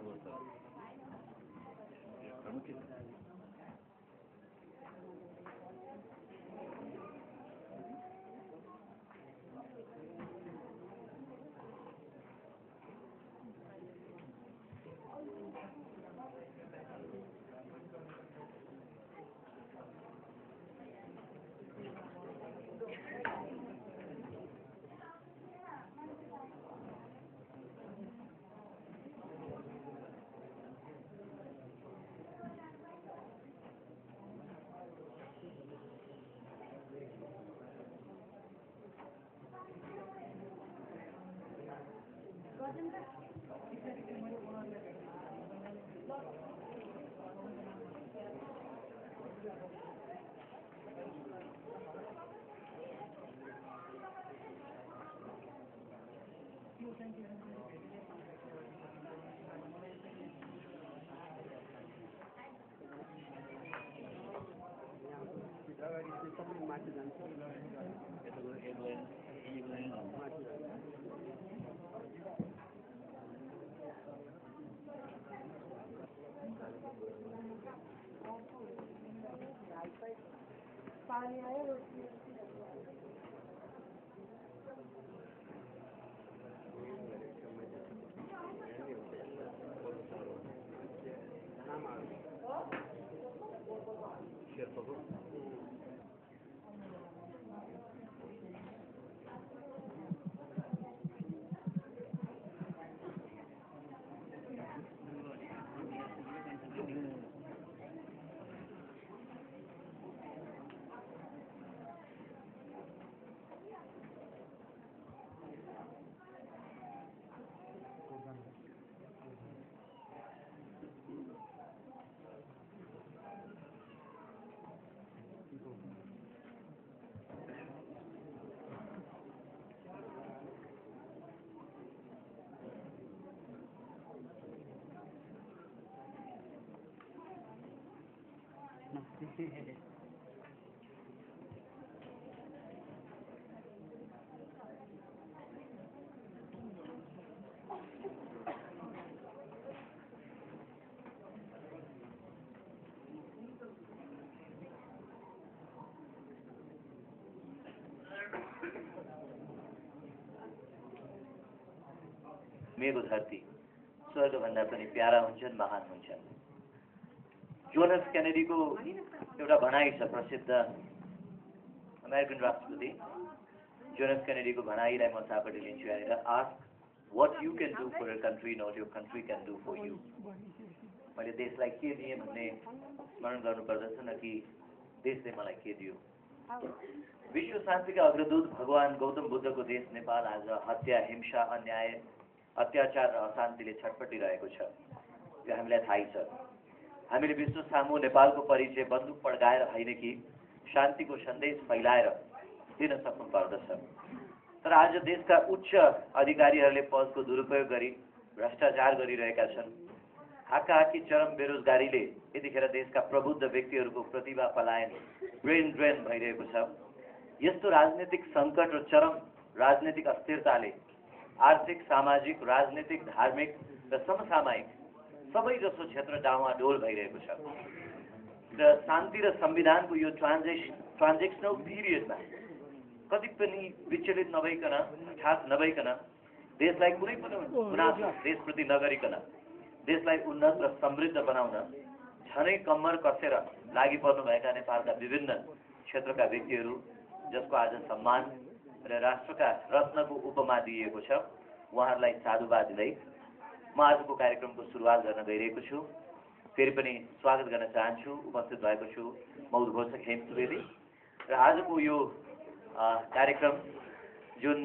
मेरो धरती स्वर्गभन्दा पनि प्यारा हुन्छन्, महान हुन्छन्। जोन एफ केनेडीको एउटा भनाइ छ, प्रसिद्ध अमेरिकन राष्ट्रपति जोन एफ केनेडीको भनाइलाई म सापट्टि लिन्छु यहाँनिर, ask what you can do for your country not your country can do for you. मैले देशलाई के दिएँ भन्ने स्मरण गर्नुपर्दछ, न कि देशले मलाई के दियो। विश्व शान्तिका अग्रदूत भगवान गौतम बुद्धको देश नेपाल आज हत्या, हिंसा, अन्याय, अत्याचार र अशान्तिले छटपटिरहेको छ। यो हामीलाई थाहै छ। हामीले विश्व सामु नेपालको परिचय बन्दुक पड्काएर होइन कि शान्तिको सन्देश फैलाएर दिन सक्नु पर्दछ। तर आज देशका उच्च अधिकारीहरूले पदको दुरुपयोग गरी भ्रष्टाचार गरिरहेका छन्। हाकाहाकी चरम बेरोजगारीले यतिखेर देशका प्रबुद्ध व्यक्तिहरूको प्रतिभा पलायन, ब्रेन ड्रेन भइरहेको छ। यस्तो राजनीतिक सङ्कट र चरम राजनीतिक अस्थिरताले आर्थिक, सामाजिक, राजनीतिक, धार्मिक र समसामयिक सबै जसो क्षेत्र डावाडोल भइरहेको छ। र शान्ति र संविधानको यो ट्रान्जेक्सनल पिरियडमा कति पनि विचलित नभइकन, हठात नभइकन, देशलाई कुनै पनि गुनासो देशप्रति नगरिकन देशलाई उन्नत र समृद्ध बनाउन झनै कम्मर कसेर लागि पर्नुभएका नेपालका विभिन्न क्षेत्रका व्यक्तिहरू, जसको आज सम्मान र राष्ट्रका रत्नको उपमा दिइएको छ, उहाँहरूलाई साधुवाद दिँदै म आजको कार्यक्रमको सुरुवात गर्न गइरहेको छु। फेरि पनि स्वागत गर्न चाहन्छु। उपस्थित भएको छु म उद्घोषक हेम सुवेदी। र आजको यो कार्यक्रम जुन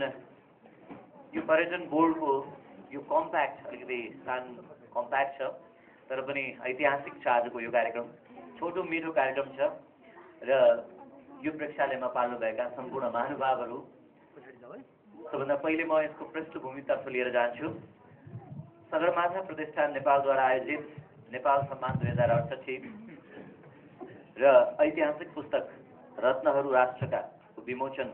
यो पर्यटन बोर्डको यो कम्प्याक्ट, अलिकति कम्प्याक्ट छ तर पनि ऐतिहासिक छ। आजको यो कार्यक्रम छोटो मिठो कार्यक्रम छ र यो प्रेक्षालयमा पाल्नुभएका सम्पूर्ण महानुभावहरू, सबभन्दा पहिले म यसको पृष्ठभूमितर्फ लिएर जान्छु। सगरमाथा प्रतिष्ठान नेपालद्वारा आयोजित नेपाल सम्मान 2068 र ऐतिहासिक पुस्तक रत्नहरू राष्ट्रका विमोचन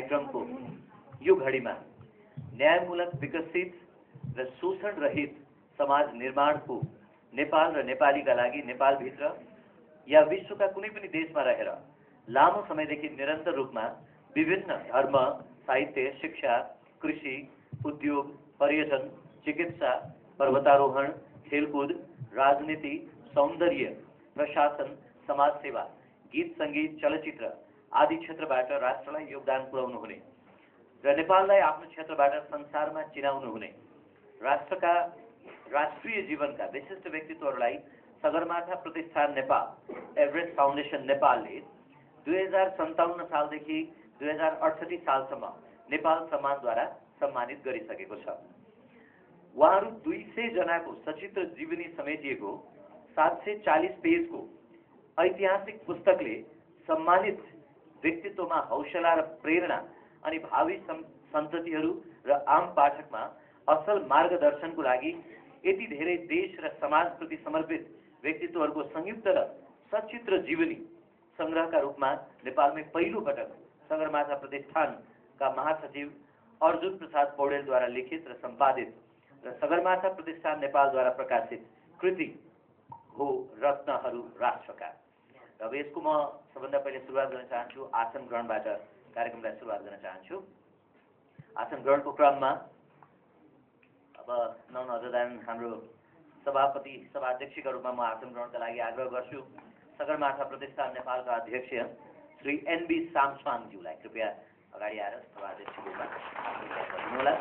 कार्यक्रमको यो घडीमा न्यायमूलक, विकसित र शोषण रहित समाज निर्माणको नेपाल र नेपालीका लागि नेपालभित्र या विश्वका कुनै पनि देशमा रहेर लामो समयदेखि निरन्तर रूपमा विभिन्न धर्म, साहित्य, शिक्षा, कृषि, उद्योग, पर्यटन, चिकित्सा, पर्वतारोहण, खेलकुद, राजनीति, सौन्दर्य, प्रशासन, समाजसेवा, गीत सङ्गीत, चलचित्र आदि क्षेत्रबाट राष्ट्रलाई योगदान पुर्याउनु हुने र नेपाललाई आफ्नो क्षेत्रबाट संसारमा चिनाउनु हुने राष्ट्रका राष्ट्रिय जीवनका विशिष्ट व्यक्तित्वहरूलाई सगरमाथा प्रतिष्ठान नेपाल, एभरेस्ट फाउन्डेसन नेपालले 2057 सालदेखि 2068 सालसम्म नेपाल सम्मानद्वारा सम्मानित गरिसकेको छ। उहाँहरू 200 जनाको सचित्र जीवनी समेटिएको 740 पेजको ऐतिहासिक पुस्तकले सम्मानित व्यक्तित्वमा हौसला र प्रेरणा अनि भावी सन्ततिहरू र आम पाठकमा असल मार्गदर्शनको लागि यति धेरै देश र समाजप्रति समर्पित व्यक्तित्वहरूको संयुक्त र सचित्र जीवनी संग्रहका रूपमा नेपालमै पहिलो पटक सगरमाथा प्रतिष्ठानका महासचिव अर्जुन प्रसाद पौडेलद्वारा लिखित र सम्पादित र सगरमाथा प्रतिष्ठान नेपालद्वारा प्रकाशित कृति हो रत्नहरू राष्ट्रका। अब यसको म सबभन्दा पहिले सुरुवात गर्न चाहन्छु आसन ग्रहणबाट कार्यक्रमलाई सुरुवात गर्न चाहन्छु। आसन ग्रहणको क्रममा अब नन अदर देन हाम्रो सभापति सभाध्यक्षका रूपमा म आसन ग्रहणका लागि आग्रह गर्छु सगरमाथा प्रतिष्ठान नेपालका अध्यक्ष श्री एनबी सामस्वाङज्यूलाई कृपया अगाडि आएर सभाध्यक्षको रूपमा गर्नुहोला।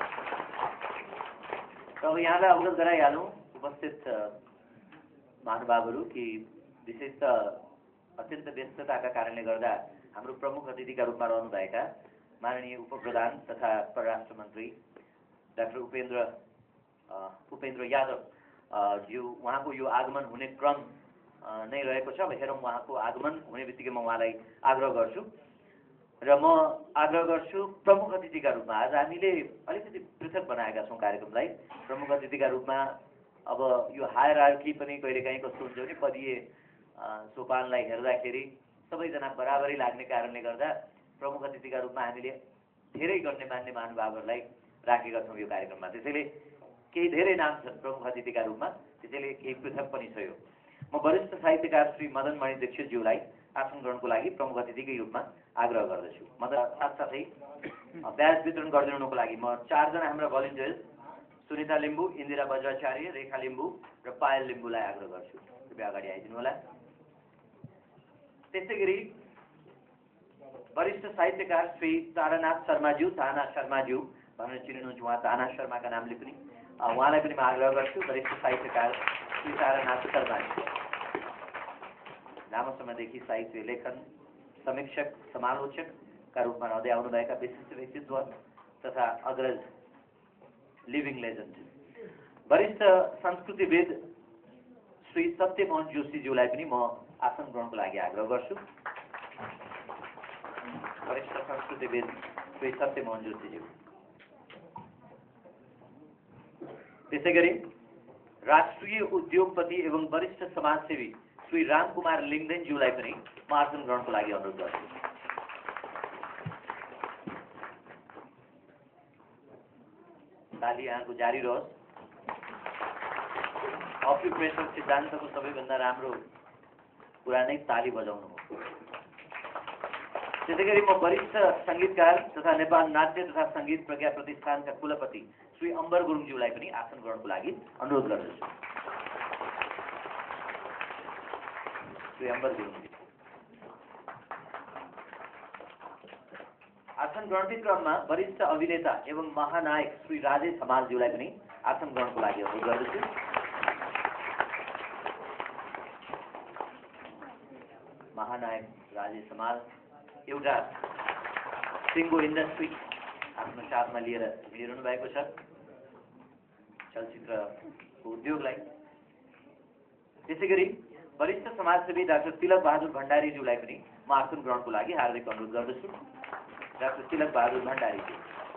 अब यहाँलाई अवगत गराइहालौँ उपस्थित महानुभावहरू कि विशेषतः अत्यन्त व्यस्तताका कारणले गर्दा हाम्रो प्रमुख अतिथिका रूपमा रहनुभएका माननीय उपप्रधान तथा परराष्ट्र मन्त्री डाक्टर उपेन्द्र यादव ज्यू, उहाँको यो आगमन हुने क्रम नै रहेको छ। अब हेरौँ उहाँको आगमन हुने बित्तिकै म उहाँलाई आग्रह गर्छु र म आग्रह गर्छु प्रमुख अतिथिका रूपमा आज हामीले अलिकति पृथक बनाएका छौँ कार्यक्रमलाई। प्रमुख अतिथिका रूपमा अब यो हायरार्की पनि कहिलेकाहीँ कस्तो हुन्छ भने पदीय सोपानलाई हेर्दाखेरि सबैजना बराबरी लाग्ने कारणले गर्दा प्रमुख अतिथिका रूपमा हामीले धेरै गण्यमान्य महानुभावहरूलाई राखेका छौँ यो कार्यक्रममा। त्यसैले केही धेरै नाम छन् प्रमुख अतिथिका रूपमा, त्यसैले केही पृथक पनि छ यो। म वरिष्ठ साहित्यकार श्री मदन मणि दीक्षितज्यूलाई आसन ग्रहणको लागि प्रमुख अतिथिकै रूपमा आग्रह गर्दछु। साथसाथै ब्याज वितरण गरिदिनुको लागि म 4 जना हाम्रा भलिन्टियर्स सुनिता लिम्बू, इन्दिरा बज्राचार्य, रेखा लिम्बू र पायल लिम्बूलाई आग्रह गर्छु कृपया अगाडि आइदिनु होला। त्यसै गरी वरिष्ठ साहित्यकार श्री तारानाथ शर्माज्यू, ताना शर्माज्यू भनेर चिनिनुहुन्छ, उहाँ ताना शर्माका नामले पनि, उहाँलाई पनि म आग्रह गर्छु। वरिष्ठ साहित्यकार श्री तारानाथ शर्माज्यू लामो समयदेखि साहित्य लेखन, समीक्षक, समालोचकका रूपमा रहँदै आउनुभएका विशिष्ट व्यक्तित्व तथा अग्रज लिभिङ लेजेन्ड। वरिष्ठ संस्कृतिविद श्री सत्यमोहन जोशीज्यूलाई पनि म आसन ग्रहणको लागि आग्रह गर्छु। वरिष्ठ संस्कृतिविद श्री सत्यमोहन जोशीज्यू। त्यसै गरी राष्ट्रिय उद्योगपति एवं वरिष्ठ समाजसेवी श्री रामकुमार लिङ्गदेनज्यूलाई पनि म आसन ग्रहणको लागि अनुरोध गर्छु। ताली यहाँको जारी रहोस्। अक्युपेसन सिद्धान्तको सबैभन्दा राम्रो कुरा नै ताली बजाउनु हो। त्यसै गरी म वरिष्ठ सङ्गीतकार तथा नेपाल नाट्य तथा सङ्गीत प्रज्ञा प्रतिष्ठानका कुलपति श्री अम्बर गुरुङज्यूलाई पनि आसन ग्रहणको लागि अनुरोध गर्दछु। श्री अम्बर गुरुङज्यू। आसन ग्रहणकै क्रममा वरिष्ठ अभिनेता एवं महानायक श्री राजेश हमालज्यूलाई पनि आसन ग्रहणको लागि अनुरोध गर्दछु। महानायक राजेश हमाल एउटा सिङ्गो इन्डस्ट्री आफ्नो साथमा लिएर हिँडिरहनु भएको छ, चलचित्रको उद्योगलाई। त्यसै गरी वरिष्ठ समाजसेवी डाक्टर तिलक बहादुर भण्डारीज्यूलाई पनि म आसन ग्रहणको लागि हार्दिक अनुरोध गर्दछु। डाक्टर तिलक बहादुर भण्डारीज्यू,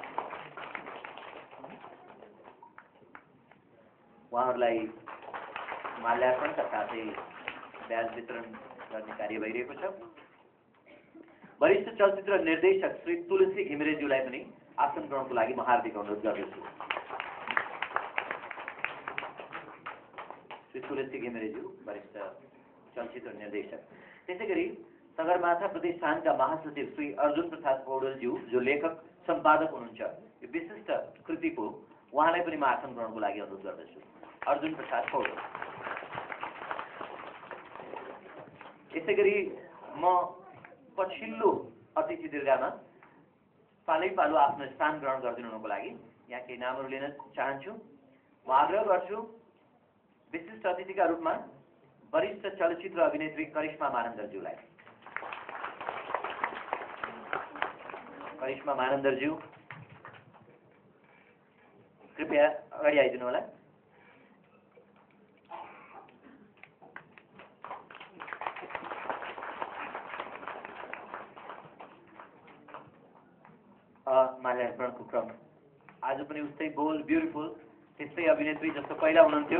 उहाँहरूलाई माल्यार्पणका साथै ब्याज वितरण गर्ने कार्य भइरहेको छ। वरिष्ठ चलचित्र निर्देशक श्री तुलसी घिमिरेज्यूलाई पनि आसन ग्रहणको लागि म हार्दिक अनुरोध गर्दछु। श्री तुलसी घिमिरेज्यू वरिष्ठ चलचित्र निर्देशक। त्यसै गरी सगरमाथा प्रतिष्ठानका महासचिव श्री अर्जुन प्रसाद पौडेलज्यू जो लेखक सम्पादक हुनुहुन्छ यो विशिष्ट कृतिको उहाँलाई पनि म आसन ग्रहणको लागि अनुरोध गर्दछु। अर्जुन प्रसाद पौडेल। यसै गरी म पछिल्लो अतिथि दीर्घामा पालै पालो आफ्नो स्थान ग्रहण गरिदिनु हुनुको लागि यहाँ केही नामहरू लिन चाहन्छु। म आग्रह गर्छु विशिष्ट अतिथिका रूपमा वरिष्ठ चलचित्र अभिनेत्री करिश्मा मानन्दरज्यूलाई। करिश्मा मानन्दरज्यू कृपया अगाडि आइदिनु होला। माल्यार्पणको क्रम आज पनि उस्तै बोल्ड ब्युटिफुल त्यस्तै अभिनेत्री जस्तो पहिला हुनुहुन्थ्यो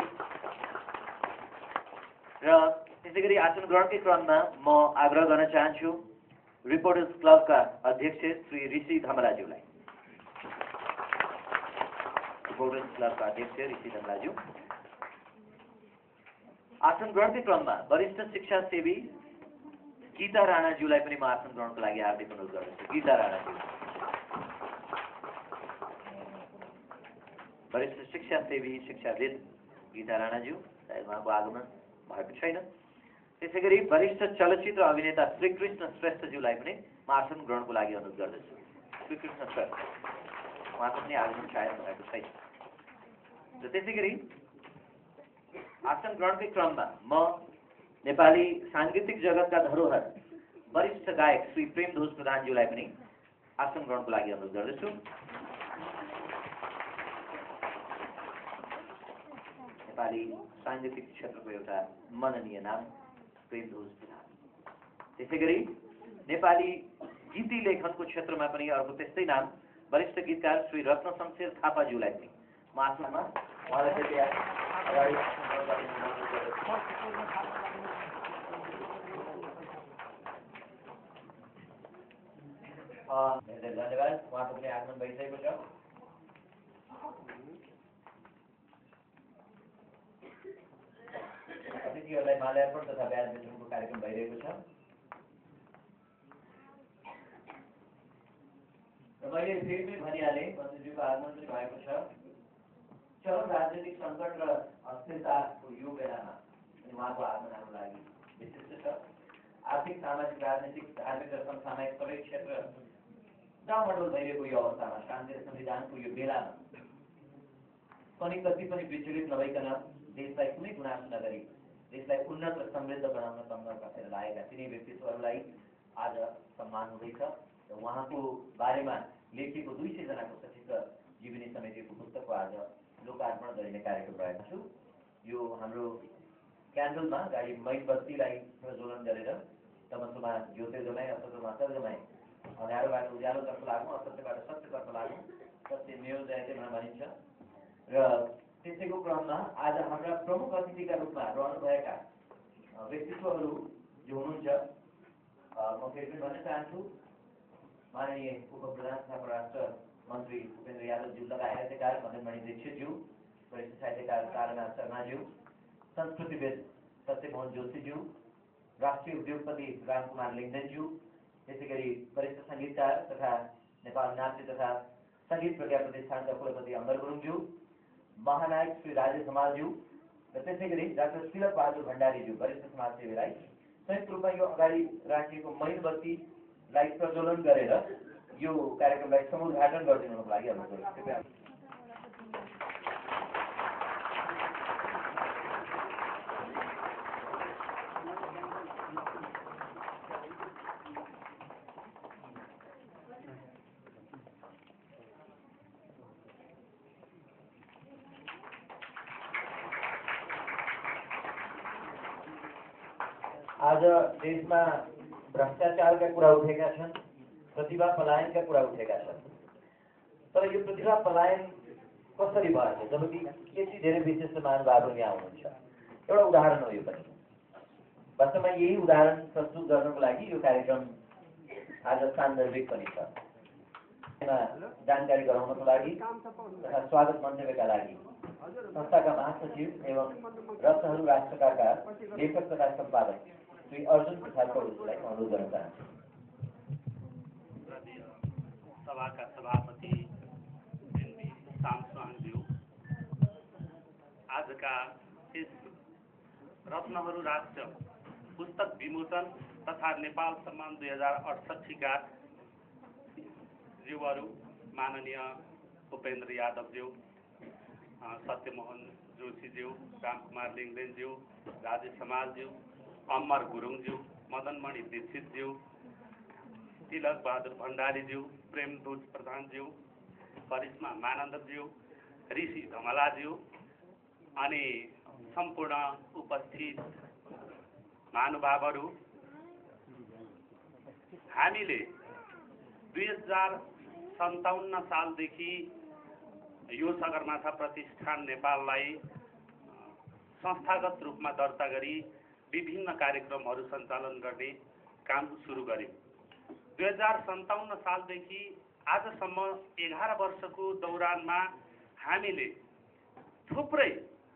र त्यसै गरी आसन ग्रहणकै क्रममा म आग्रह गर्न चाहन्छु रिपोर्टर्स क्लबका अध्यक्ष श्री ऋषि धमलाज्यूलाई। रिपोर्टर्स क्लबका अध्यक्ष ऋषि धमलाज्यू। आसन ग्रहणकै क्रममा वरिष्ठ शिक्षा सेवी गीता राणाज्यूलाई पनि म आसन ग्रहणको लागि हार्दिक अनुरोध गर्दछु। गीता राणाज्यू। वरिष्ठ शिक्षा सेवी शिक्षाविद गीता राणाज्यू सायद उहाँको आगमन भएको छैन। त्यसै गरी वरिष्ठ चलचित्र अभिनेता श्रीकृष्ण श्रेष्ठज्यूलाई पनि म आसन ग्रहणको लागि अनुरोध गर्दछु। श्रीकृष्ण श्रेष्ठ उहाँको पनि आगमन सायद भएको छैन। र त्यसै गरी आसन ग्रहणकै क्रममा म नेपाली साङ्गीतिक जगतका धरोहर वरिष्ठ गायक श्री प्रेमध्वज प्रधानज्यूलाई पनि आसन ग्रहणको लागि अनुरोध गर्दछु। नेपाली साङ्गीतिक क्षेत्रको एउटा मननीय नाम प्रेमध्वज प्रधान। त्यसै गरी नेपाली गीती लेखनको क्षेत्रमा पनि अर्को त्यस्तै नाम वरिष्ठ गीतकार श्री रत्न शमशेर थापाज्यूलाई पनि म आसनमा उहाँलाई कृपया अगाडि धन्यवाद। उहाँको पनि आगमन भइसकेको छ। अतिथिहरूलाई माल्यार्पण तथा ब्याज वितरणको कार्यक्रम भइरहेको छ र मैले फेरि पनि भनिहालेँ मन्त्रीज्यूको आगमन पनि भएको छ। चरम राजनीतिक सङ्कट र अस्थिरताको यो बेलामा पनि उहाँको आगमन हाम्रो लागि विशिष्ट छ। आर्थिक सामाजिक राजनीतिक धार्मिक र समसामयिक सबै क्षेत्र डामाडोल भइरहेको यो अवस्थामा शान्ति र संविधानको यो बेलामा पनि कति पनि विचलित नभइकन देशलाई कुनै गुनासो नगरी देशलाई उन्नत र समृद्ध बनाउन तम्म कसेर लागेका तिनै व्यक्तित्वहरूलाई आज सम्मान हुँदैछ र उहाँको बारेमा लेखिएको 200 जनाको सचित्र जीवनी समितिको पुस्तकको आज लोकार्पण गरिने कार्यक्रम रहेको छु। यो हाम्रो क्यान्डलमा गाडी मैनबत्तीलाई प्रज्वलन गरेर तमसोमा ज्योतिर्गमय असत्यमा असत्यमय अँध्यारोबाट उज्यालोतर्फ लागौँ असत्यबाट सत्यतर्फ लागौँ सत्य मेव जयते भनिन्छ र त्यसैको क्रममा आज हाम्रा प्रमुख अतिथिका रूपमा रहनुभएका व्यक्तित्वहरू जो हुनुहुन्छ म फेरि पनि भन्न चाहन्छु माननीय उपप्रधान तथा परराष्ट्र मन्त्री उपेन्द्र यादवज्यू लगायत साहित्यकार मदनमणि दीक्षितज्यू वरिष्ठ साहित्यकार तारानाथ शर्माज्यू संस्कृतिविद सत्यमोहन जोशीज्यू राष्ट्रिय उद्योगपति रामकुमार लिङ्गदेनज्यू त्यसै गरी वरिष्ठ सङ्गीतकार तथा नेपाल नाट्य तथा सङ्गीत प्रज्ञा प्रतिष्ठानका कुलपति अमर गुरुङज्यू महानायक श्री राजेश हमालज्यू र त्यसै गरी डाक्टर तिलक बहादुर भण्डारीज्यू वरिष्ठ समाजसेवीलाई संयुक्त रूपमा यो अगाडि राखिएको मैनबत्तीलाई प्रज्वलन गरेर यो कार्यक्रमलाई समुद्घाटन गरिदिनुको लागि अनुरोध गर्छु। आज देशमा भ्रष्टाचारका कुरा उठेका छन्, प्रतिभा पलायनका कुरा उठेका छन्, तर यो प्रतिभा पलायन कसरी भएछ जबकि यति धेरै विशिष्ट महानुभावहरू यहाँ हुनुहुन्छ। एउटा उदाहरण हो यो पनि। वास्तवमा यही उदाहरण प्रस्तुत गर्नको लागि यो कार्यक्रम आज सान्दर्भिक पनि छ। जानकारी गराउनको लागि तथा स्वागत मन्तव्यका लागि संस्थाका महासचिव एवं रत्नहरू राष्ट्रका लेखक तथा सम्पादक श्री अर्जुन प्रसाद पौडेललाई अनुरोध गर्न चाहन्छु। सभाका सभापति सामसुहाङज्यू, आजका यस रत्नहरू राष्ट्र पुस्तक विमोचन तथा नेपाल सम्मान 2068 का ज्यूहरू माननीय उपेन्द्र यादवज्यू, सत्यमोहन जोशीज्यू, रामकुमार लिङ्गदेनज्यू, राजेश समालज्यू, अमर गुरुङज्यू, मदनमणि दीक्षितज्यू, तिलक बहादुर भण्डारीज्यू, प्रेमदूत प्रधानज्यू, करिश्मा मानन्दज्यू, ऋषि धमलाज्यू अनि सम्पूर्ण उपस्थित महानुभावहरू, हामीले 2057 सालदेखि यो सगरमाथा प्रतिष्ठान नेपाललाई संस्थागत रूपमा दर्ता गरी विभिन्न कार्यक्रमहरू सञ्चालन गर्ने काम सुरु गर्यो। 2057 सालदेखि आजसम्म 11 वर्षको दौरानमा हामीले थुप्रै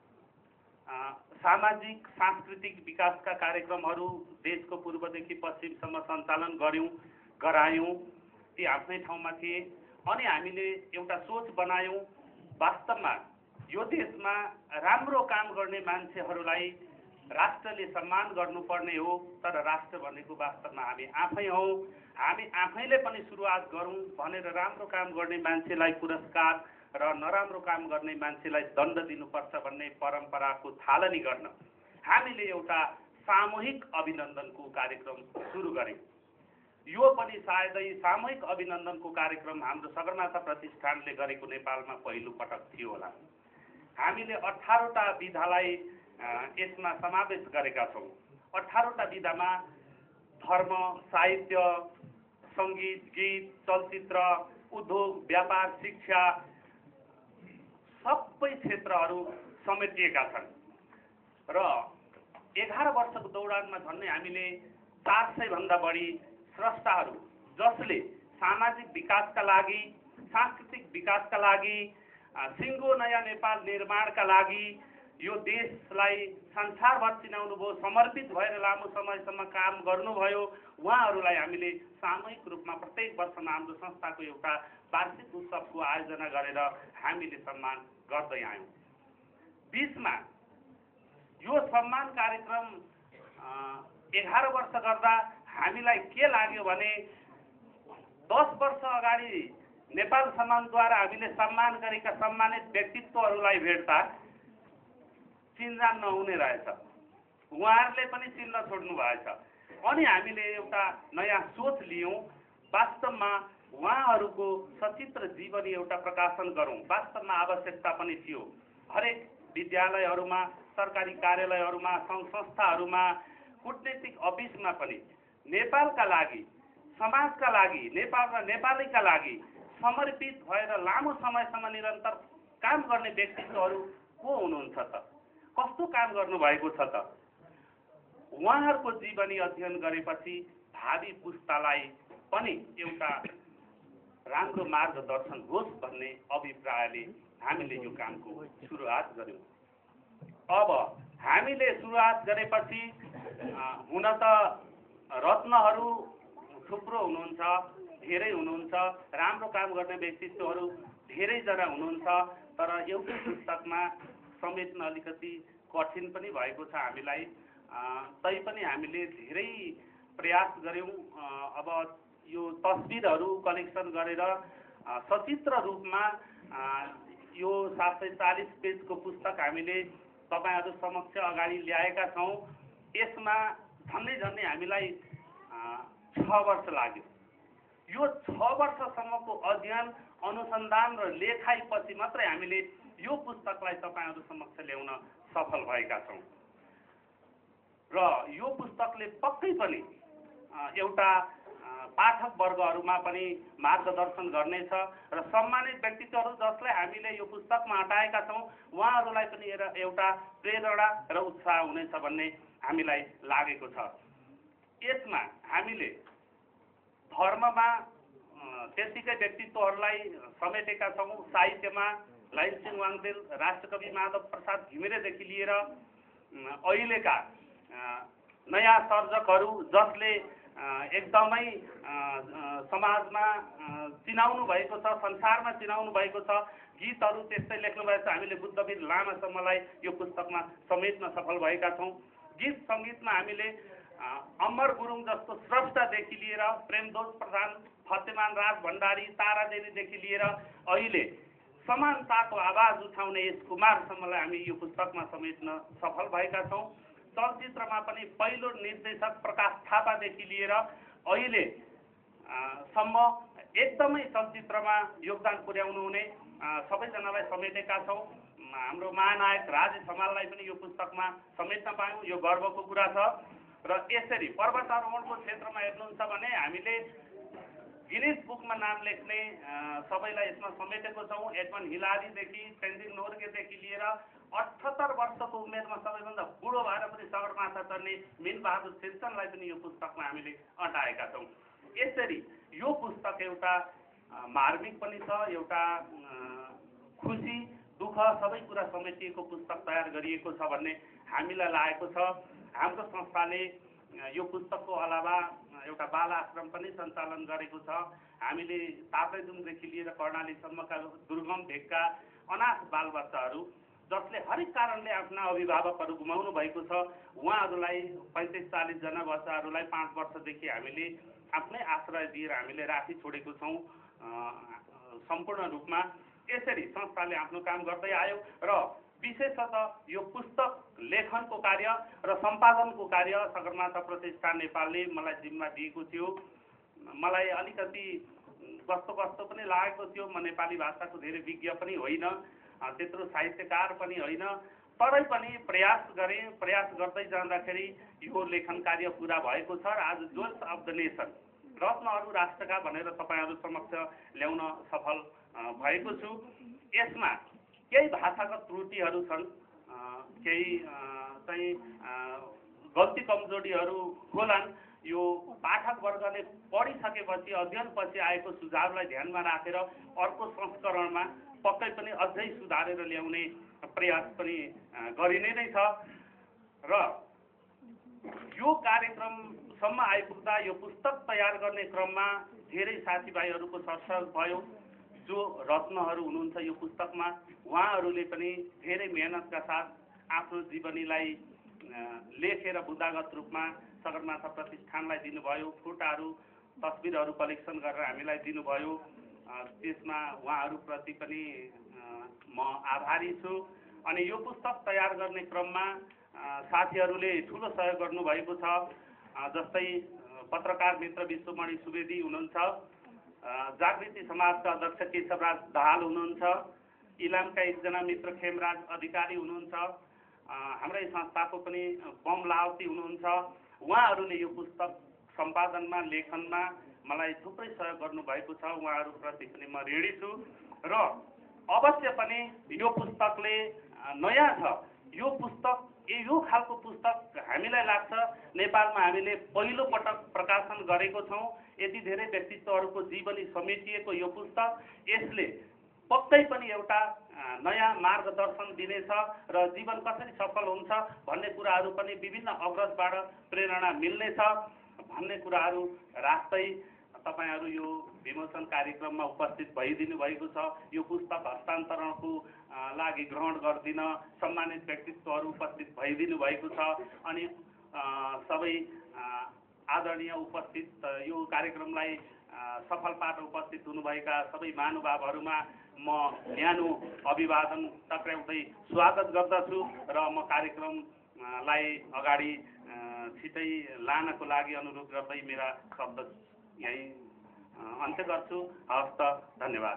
सामाजिक सांस्कृतिक विकासका कार्यक्रमहरू देशको पूर्वदेखि पश्चिमसम्म सञ्चालन गरायौँ। ती आफ्नै ठाउँमा थिए अनि हामीले एउटा सोच बनायौँ, वास्तवमा यो देशमा राम्रो काम गर्ने मान्छेहरूलाई राष्ट्रले सम्मान गर्नुपर्ने हो, तर राष्ट्र भनेको वास्तवमा हामी आफै हौँ। हामी आफैले पनि सुरुवात गरौँ भनेर राम्रो काम गर्ने मान्छेलाई पुरस्कार र नराम्रो काम गर्ने मान्छेलाई दण्ड दिनुपर्छ भन्ने परम्पराको थालनी गर्न हामीले एउटा सामूहिक अभिनन्दनको कार्यक्रम सुरु गर्यौँ। यो पनि सायदै सामूहिक अभिनन्दनको कार्यक्रम हाम्रो सगरमाथा प्रतिष्ठानले गरेको नेपालमा पहिलो पटक थियो होला। हामीले 18वटा विधालाई यसमा समावेश गरेका छौँ। 18वटा विधामा धर्म, साहित्य, सङ्गीत, गीत, चलचित्र, उद्योग, व्यापार, शिक्षा सबै क्षेत्रहरू समेटिएका छन् र 11 वर्षको दौरानमा झन्डै हामीले 400 भन्दा बढी स्रष्टाहरू जसले सामाजिक विकासका लागि, सांस्कृतिक विकासका लागि, सिङ्गो नयाँ नेपाल निर्माणका लागि यो देशलाई संसारभर चिनाउनु भयो, समर्पित भएर लामो समयसम्म काम गर्नुभयो। उहाँहरूलाई हामीले सामूहिक रूपमा प्रत्येक वर्षमा हाम्रो संस्थाको एउटा वार्षिक उत्सवको आयोजना गरेर हामीले सम्मान गर्दै आयौँ। बीचमा यो सम्मान कार्यक्रम 11 वर्ष गर्दा हामीलाई के लाग्यो भने 10 वर्ष अगाडि नेपाल सम्मानद्वारा हामीले सम्मान गरेका सम्मानित व्यक्तित्वहरूलाई भेट्दा चिन्जान नहुने रहेछ। उहाँहरूले पनि चिन्न छोड्नु भएछ। अनि हामीले एउटा नयाँ सोच लियौँ, वास्तवमा उहाँहरूको सचित्र जीवनी एउटा प्रकाशन गरौँ। वास्तवमा आवश्यकता पनि थियो। हरेक विद्यालयहरूमा, सरकारी कार्यालयहरूमा, सङ्घ संस्थाहरूमा, कूटनीतिक अफिसमा पनि नेपालका लागि, समाजका लागि, नेपाल र नेपालीका लागि समर्पित भएर लामो समयसम्म निरन्तर काम गर्ने व्यक्तित्वहरू को हुनुहुन्छ त? कस्तो काम गर्नुभएको छ त? उहाँहरूको जीवनी अध्ययन गरेपछि भावी पुस्तालाई पनि एउटा राम्रो मार्गदर्शन होस् भन्ने अभिप्रायले हामीले यो कामको सुरुवात गर्यौँ। अब हामीले सुरुवात गरेपछि हुन त रत्नहरू थुप्रो हुनुहुन्छ, धेरै हुनुहुन्छ, राम्रो काम गर्ने व्यक्तित्वहरू धेरैजना हुनुहुन्छ, तर एउटै पुस्तकमा समेट्न अलिकति कठिन पनि भएको छ हामीलाई। तैपनि हामीले धेरै प्रयास गर्यौँ। अब यो तस्बिरहरू कलेक्सन गरेर सचित्र रूपमा यो 740 पेजको पुस्तक हामीले तपाईहरु समक्ष अगाडि ल्याएका छौँ। यसमा झन्डै हामीलाई 6 वर्ष लाग्यो। यो 6 वर्षसम्मको अध्ययन, अनुसन्धान र लेखाइपछि मात्रै हामीले यो पुस्तकलाई तपाईहरु समक्ष ल्याउन सफल भएका छौँ। र यो पुस्तकले पक्कै पनि एउटा पाठक वर्गहरूमा पनि मार्गदर्शन गर्नेछ र सम्मानित व्यक्तित्वहरू जसलाई हामीले यो पुस्तकमा हटाएका छौँ उहाँहरूलाई पनि एउटा प्रेरणा र उत्साह हुनेछ भन्ने हामीलाई लागेको छ। यसमा हामीले धर्ममा त्यतिकै व्यक्तित्वहरूलाई समेटेका छौँ। साहित्यमा लाइनसिंह वाङदेल, राष्ट्रकवि माधव प्रसाद घिमिरेदेखि लिएर अहिलेका नयाँ सर्जकहरू जसले एकदमै समाजमा चिनाउनु भएको छ, संसारमा चिनाउनु भएको छ, गीतहरू त्यस्तै लेख्नु भएको छ। हामीले बुद्धवीर लामासम्मलाई यो पुस्तकमा समेट्न सफल भएका छौँ। गीत सङ्गीतमा हामीले अमर गुरुङ जस्तो स्रष्टादेखि लिएर प्रेमदोज प्रधान, फतेमान राज भण्डारी, तारादेवीदेखि लिएर अहिले समानताको आवाज उठाउने यस कुमारसम्मलाई हामी यो पुस्तकमा समेट्न सफल भएका छौँ। चलचित्रमा पनि पहिलो निर्देशक प्रकाश थापादेखि लिएर अहिले सम्म एकदमै चलचित्रमा योगदान पुर्याउनु हुने सबैजनालाई समेटेका छौँ। हाम्रो महानायक राजेश हमाललाई पनि यो पुस्तकमा समेट्न पायौँ, यो गर्वको कुरा छ। र यसरी पर्वतारोहणको क्षेत्रमा हेर्नुहुन्छ भने हामीले गिनिज बुकमा नाम लेख्ने सबैलाई यसमा समेटेको छौँ। एडमन्ड हिलारीदेखि तेन्जिङ नोर्गेदेखि लिएर 78 वर्षको उमेरमा सबैभन्दा बुढो भएर पनि सगरमाथा चढ्ने मिनबहादुर सिर्सनलाई पनि यो पुस्तकमा हामीले अटाएका छौँ। यसरी यो पुस्तक एउटा मार्मिक पनि छ, एउटा खुसी दुःख सबै कुरा समेटिएको पुस्तक तयार गरिएको छ भन्ने हामीलाई लागेको छ। हाम्रो संस्थाले यो पुस्तकको अलावा एउटा बाल आश्रम पनि सञ्चालन गरेको छ। हामीले ताप्लेजुङदेखि लिएर कर्णालीसम्मका दुर्गम भेगका अनाथ बालबच्चाहरू जसले हरेक कारणले आफ्ना अभिभावकहरू गुमाउनु भएको छ, उहाँहरूलाई 35-40 जना बच्चाहरूलाई 5 वर्षदेखि हामीले आफ्नै आश्रय दिएर हामीले राखी छोडेको छौँ सम्पूर्ण रूपमा। यसरी संस्थाले आफ्नो काम गर्दै आयो र विशेषतः यो पुस्तक लेखनको कार्य र सम्पादनको कार्य सगरमाथा प्रतिष्ठान नेपालले मलाई जिम्मा दिएको थियो। मलाई अलिकति कस्तो पनि लागेको थियो। म नेपाली भाषाको धेरै विज्ञ पनि होइन, त्यत्रो साहित्यकार पनि होइन, तरै पनि प्रयास गरेँ। प्रयास गर्दै जाँदाखेरि यो लेखन कार्य पुरा भएको छ र आज जोइस अफ द नेसन, रत्नहरू राष्ट्रका भनेर तपाईँहरू समक्ष ल्याउन सफल भएको छु। यसमा केही भाषागत त्रुटिहरू छन्, केही चाहिँ गल्ती कमजोरीहरू होलान्। यो पाठक वर्गले पढिसकेपछि अध्ययनपछि आएको सुझावलाई ध्यानमा राखेर अर्को संस्करणमा पक्कै पनि अझै सुधारेर ल्याउने प्रयास पनि गरिने नै छ। र यो कार्यक्रमसम्म आइपुग्दा यो पुस्तक तयार गर्ने क्रममा धेरै साथीभाइहरूको सरसहयोग भयो। जो रत्नहरू हुनुहुन्छ यो पुस्तकमा, उहाँहरूले पनि धेरै मेहनतका साथ आफ्नो जीवनीलाई लेखेर बुदागत रूपमा सगरमाथा प्रतिष्ठानलाई दिनुभयो। फोटाहरू तस्बिरहरू कलेक्सन गरेर हामीलाई दिनुभयो। त्यसमा उहाँहरूप्रति पनि म आभारी छु। अनि यो पुस्तक तयार गर्ने क्रममा साथीहरूले ठुलो सहयोग गर्नुभएको छ। जस्तै पत्रकार मित्र विश्वमणि सुवेदी हुनुहुन्छ, जागृति समाजका अध्यक्ष केशवराज दाहाल हुनुहुन्छ, इलामका एकजना मित्र खेमराज अधिकारी हुनुहुन्छ, हाम्रै संस्थाको पनि बम लावती हुनुहुन्छ। उहाँहरूले यो पुस्तक सम्पादनमा लेखनमा मलाई थुप्रै सहयोग गर्नुभएको छ। उहाँहरूप्रति पनि म ऋणी छु। र अवश्य पनि यो पुस्तकले नयाँ छ। यो पुस्तक यो खालको पुस्तक हामीलाई लाग्छ नेपालमा हामीले पहिलो पटक प्रकाशन गरेको छौँ। यति धेरै व्यक्तित्वहरूको जीवनी समेटिएको यो पुस्तक, यसले पक्कै पनि एउटा नयाँ मार्गदर्शन दिनेछ र जीवन कसरी सफल हुन्छ भन्ने कुराहरू पनि विभिन्न अग्रजबाट प्रेरणा मिल्नेछ भन्ने कुराहरू राख्दै तपाईहरू यो विमोचन कार्यक्रममा उपस्थित भइदिनु भएको छ। यो पुस्तक हस्तान्तरणको लागि ग्रहण गर्दिन सम्मानित व्यक्तित्वहरू उपस्थित भइदिनु भएको छ। अनि सबै आदरणीय उपस्थित यो कार्यक्रमलाई सफल पार्न उपस्थित हुनुभएका सबै महानुभावहरूमा म न्यानो अभिवादन टक्राउँदै स्वागत गर्दछु र म कार्यक्रमलाई अगाडि छिटै लानको लागि अनुरोध गर्दै मेरा शब्द यही अन्त्य गर्छु। हवस् त, धन्यवाद।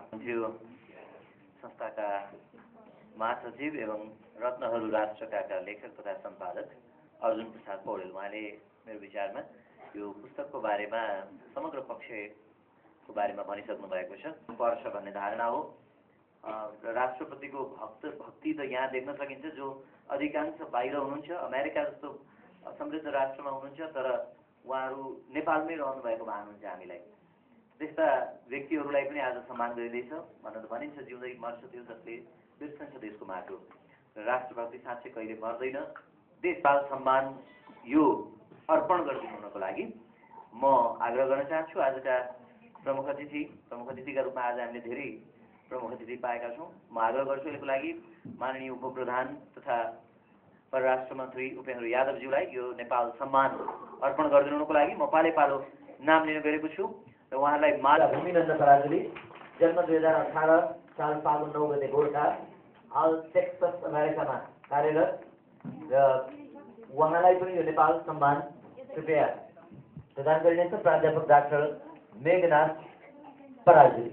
संस्थाका महासचिव एवं रत्नहरू राष्ट्रका लेखक तथा सम्पादक अर्जुन प्रसाद पौडेल, उहाँले मेरो विचारमा यो पुस्तकको बारेमा समग्र पक्षको बारेमा भनिसक्नु भएको छ। पर्छ भन्ने धारणा हो। राष्ट्रपतिको भक्ति त यहाँ देख्न सकिन्छ, जो अधिकांश बाहिर हुनुहुन्छ, अमेरिका जस्तो समृद्ध राष्ट्रमा हुनुहुन्छ, तर उहाँहरू नेपालमै रहनु भएको भान हुन्छ हामीलाई। त्यस्ता व्यक्तिहरूलाई पनि आज सम्मान गरिँदैछ। भनेर भनिन्छ जिउँदै मर्छ त्यो जसले बिर्सन्छ देशको माटो र राष्ट्रभक्ति साँच्चै कहिले मर्दैन। देशबाल सम्मान यो अर्पण गरिदिनुको लागि म आग्रह गर्न चाहन्छु। आजका प्रमुख अतिथिका रूपमा आज हामीले धेरै प्रमुख अतिथि पाएका छौँ। म आग्रह गर्छु यसको लागि माननीय उपप्रधान तथा परराष्ट्र मन्त्री उपेन्द्र यादवज्यूलाई यो नेपाल सम्मान अर्पण गरिदिनुको लागि म पालो नाम लिन गएको छु र उहाँलाई माला भूमिनन्द पराजुली, जन्म 2018 साल फागुन 9 गते, गोर्खा, हाल टेक्सस अमेरिकामा कार्यरत र उहाँलाई पनि यो नेपाल सम्मान कृपया प्रदान गरिनेछ। प्राध्यापक डाक्टर मेघनाथ पराजुली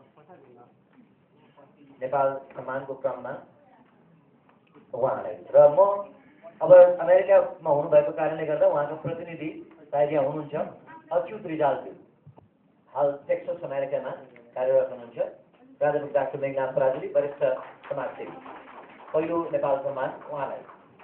नेपाल सम्मानको क्रममा उहाँलाई र म अब अमेरिकामा हुनुभएको कारणले गर्दा उहाँको प्रतिनिधि सायद यहाँ हुनुहुन्छ, अच्युत रिजालज्यू, हाल टेक्सस अमेरिकामा कार्यरत हुनुहुन्छ। प्राध्यापक डाक्टर मेघनाथ पराजुली, वरिष्ठ समाजसेवी, पहिलो नेपाल सम्मान उहाँलाई।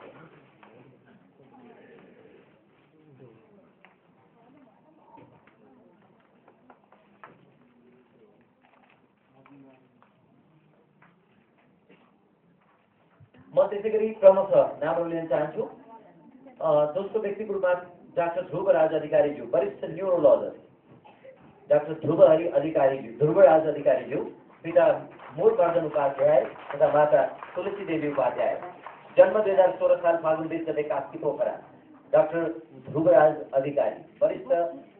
म त्यसै गरी क्रमशः नामहरू लिन चाहन्छु। दोस्रो व्यक्तिको रूपमा डाक्टर ध्रुवराज अधिकारीज्यू, वरिष्ठ न्यूरोलॉजिस्ट, डाक्टर ध्रुवराज अधिकारीज्यू, पिता मूलवर्धन उपाध्याय तथा माता तुलसी देवी उपाध्याय, जन्म 2016 साल फागुन 20 गते, कास्की, पोखरा। डाक्टर ध्रुवराज अधिकारी, वरिष्ठ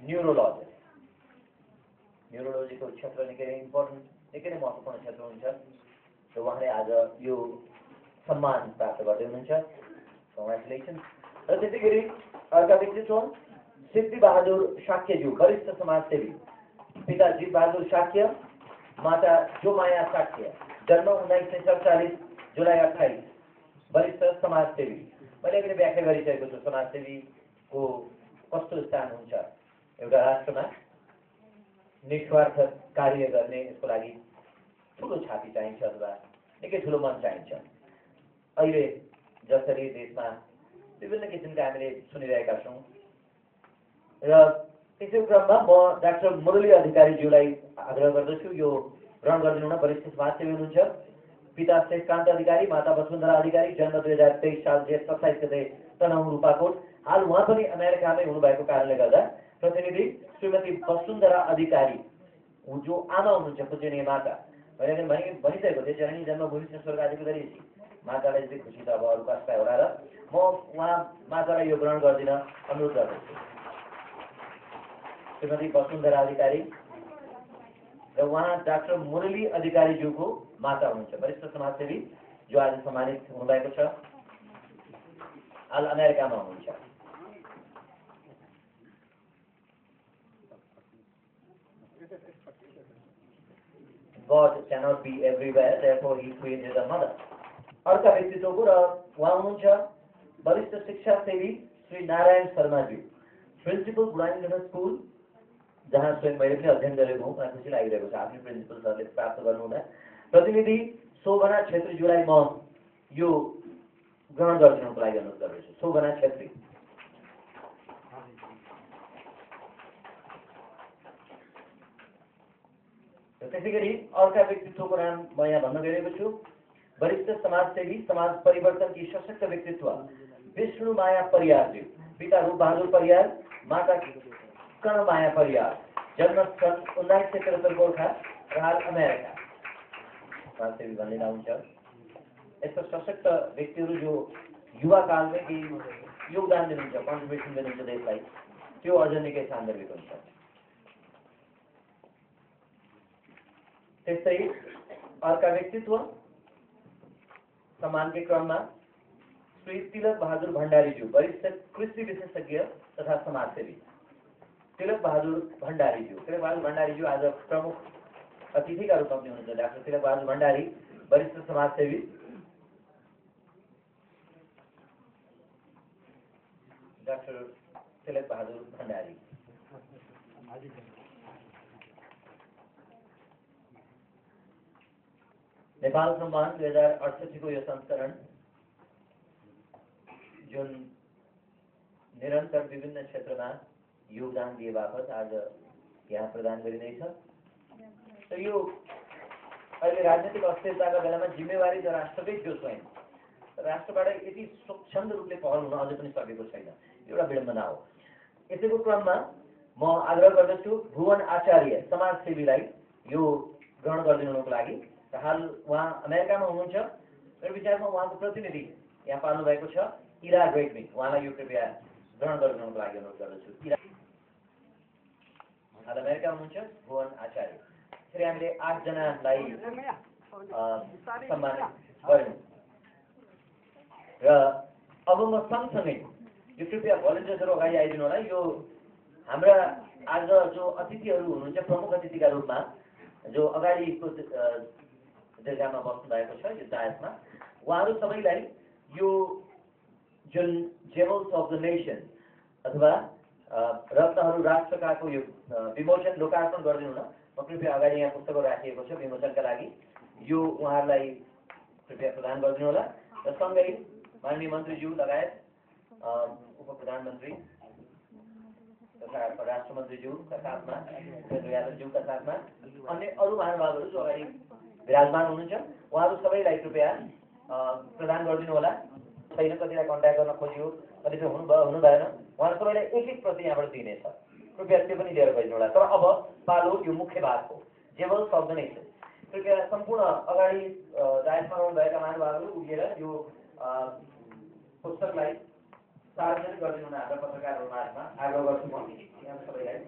न्यूरोलोजीको क्षेत्र निकै नै इम्पोर्टेन्ट, निकै नै महत्त्वपूर्ण क्षेत्र हुन्छ र उहाँले आज यो सम्मान प्राप्त गर्दै हुनुहुन्छ। कङ्ग्रेचुलेसन। र त्यसै गरी अर्का व्यक्तित्व सिद्धिबहादुर शाक्यज्यू, वरिष्ठ समाजसेवी, पिता जीवबहादुर शाक्य, माता जोमाया शाक्य, जन्म 1947 जुलाई 28, वरिष्ठ समाजसेवी। मैले अघि व्याख्या गरिसकेको छु समाजसेवीको कस्तो स्थान हुन्छ। एउटा राष्ट्रमा निस्वार्थ कार्य गर्ने, यसको लागि ठुलो छाती चाहिन्छ अथवा निकै ठुलो मन चाहिन्छ। अहिले जसरी देशमा विभिन्न किसिमका हामीले सुनिरहेका छौँ र त्यसै क्रममा म डाक्टर मुरली अधिकारीज्यूलाई आग्रह गर्दछु यो ग्रहण गरिदिनु हुन। वरिष्ठ समाजसेवी हुनुहुन्छ। पिता शेषकान्त अधिकारी, माता वसुन्धरा अधिकारी, जन्म 2023 साल जेठ 27 गते, तनहुँ, रूपाकोट। हाल उहाँ पनि अमेरिकामै हुनुभएको कारणले गर्दा प्रतिनिधि श्रीमती वसुन्धरा अधिकारी, जो आमा हुनुहुन्छ, पूजनीय माता। मैले भनिसकेको थिएँ, जननी जन्मभूमि स्वर्गादिको गरेपछि मातालाई चाहिँ खुसी छ, अब अरू कष्ट होला र म उहाँ मातालाई यो ग्रहण गरिदिन अनुरोध गर्दछु। श्रीमती वसुन्धरा अधिकारी र उहाँ डाक्टर मुरली अधिकारीज्यूको माता हुनुहुन्छ, वरिष्ठ समाजसेवी, जो आज सम्मानित हुनुभएको छ। हाल अमेरिकामा हुनुहुन्छ। God cannot be everywhere, therefore he created a mother. अर्का व्यक्तित्वको र उहाँ हुनुहुन्छ वरिष्ठ शिक्षा सेवी श्री नारायण शर्माज्यू, प्रिन्सिपल गुडाइन्डर स्कुल, जहाँ स्वयं मैले पनि अध्ययन गरेको हुँ। मलाई खुसी लागिरहेको छ आफ्नो प्रिन्सिपल सरले प्राप्त गर्नुहुँदा। प्रतिनिधि शोभना छेत्रीज्यूलाई म यो ग्रहण गरिदिनुको लागि अनुरोध गर्दछु। शोभना छेत्री। त्यसै गरी अर्का व्यक्तित्वको नाम म यहाँ भन्न गइरहेको छु। वरिष्ठ समाजसेवी, समाज परिवर्तनकी सशक्त व्यक्तित्व विष्णु माया परियारज्यू, पिता रूपबहादुर परियार, माता कर्णमाया परियार, जन्म 1973 गोर्खा, हाल अमेरिका। समाजसेवी भनिँदा हुन्छ। यस्तो सशक्त व्यक्तिहरू जो युवा कालमै केही योगदान दिनुहुन्छ, कन्ट्रिब्युसन दिनुहुन्छ देशलाई, त्यो अझ निकै सान्दर्भिक हुन्छ। त्यस्तै अर्का व्यक्तित्व सम्मानकै क्रममा श्री तिलक बहादुर भण्डारीज्यू, वरिष्ठ कृषि विशेषज्ञ तथा समाजसेवी। तिलक बहादुर भण्डारीज्यू आज प्रमुख अतिथिका रूपमा पनि हुनुहुन्छ। डाक्टर तिलक बहादुर भण्डारी, वरिष्ठ समाजसेवी। डाक्टर तिलक बहादुर भण्डारी। नेपाल सम्मान 2068 को यो संस्करण जुन निरन्तर विभिन्न क्षेत्रमा योगदान दिए बापत आज यहाँ प्रदान गरिँदैछ। र यो अहिले राजनीतिक अस्थिरताका बेलामा जिम्मेवारी त राष्ट्रकै थियो स्वयं, राष्ट्रबाट यति स्वच्छन्द रूपले पहल हुन अझै पनि सकेको छैन, एउटा विडम्बना हो। यसैको क्रममा म आग्रह गर्दछु भुवन आचार्य समाजसेवीलाई यो ग्रहण गरिदिनुको लागि। र हाल उहाँ अमेरिकामा हुनुहुन्छ। मेरो विचारमा उहाँको प्रतिनिधि यहाँ पाल्नु भएको छ, इरा ग्रेटमी, उहाँलाई यो कृपया ग्रहण गरिदिनुको लागि अनुरोध गर्दछु। इरा हाल अमेरिकामा हुनुहुन्छ भुवन आचार्य। फेरि हामीले 8 जनालाई सम्मानित गर्यौँ। र अब म सँगसँगै यो कृपया भलिन्टियर्सहरू अगाडि आइदिनु होला। यो हाम्रा आज जो अतिथिहरू हुनुहुन्छ प्रमुख अतिथिका रूपमा जो अगाडिको दीर्घामा बस्नु भएको छ यो डायसमा, उहाँहरू सबैलाई यो जुन जेमल्स अफ द नेसन अथवा रत्नहरू राष्ट्रकाको यो विमोचन लोकार्पण गरिदिनु न। म कृपया अगाडि यहाँ पुस्तकहरू राखिएको छ विमोचनका लागि, यो उहाँहरूलाई कृपया प्रदान गरिदिनु होला। र सँगै माननीय मन्त्रीज्यू लगायत उप प्रधानमन्त्री तथा राष्ट्रमन्त्रीज्यूका साथमा उपेन्द्र यादवज्यूका साथमा अन्य अरू महानुभावहरू जो अगाडि विराजमान हुनुहुन्छ उहाँहरू सबैलाई कृपया प्रदान गरिदिनु होला। छैन, कतिलाई कन्ट्याक्ट गर्न खोजियो, कतिपय हुनु भएन, उहाँहरू सबैलाई एक प्रति यहाँबाट दिइनेछ। कृपया त्यो पनि लिएर गइदिनु होला। तर अब पालो यो मुख्य भागको जेमल्स अफ द नेसन। कृपया सम्पूर्ण अगाडि डायसमा रहनुभएका महानुभावहरू उभिएर यो पुस्तकलाई सार्वजनिक गरिदिनु हुन हाम्रा पत्रकारहरू माझमा आग्रह गर्छु म यहाँ सबैलाई।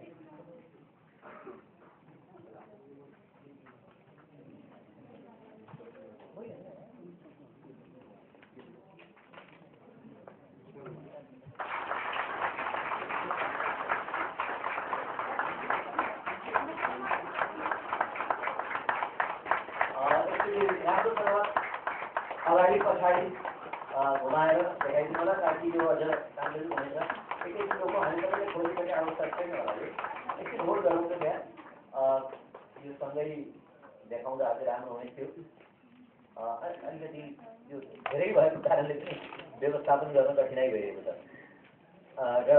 अगाडि पछाडि घुमाएर देखाइदिनु होला ताकि यो अझ राम्ररी हुनेछ। एकैछिन लोक हामी सबैले खोजिसके आवश्यक छैन होला। एकछिन होल्ड गरौँ त त्यहाँ, यो सँगै देखाउँदा अझै राम्रो हुने थियो। अलिकति यो धेरै भएको कारणले पनि व्यवस्थापन गर्न कठिनाइ भइरहेको छ। र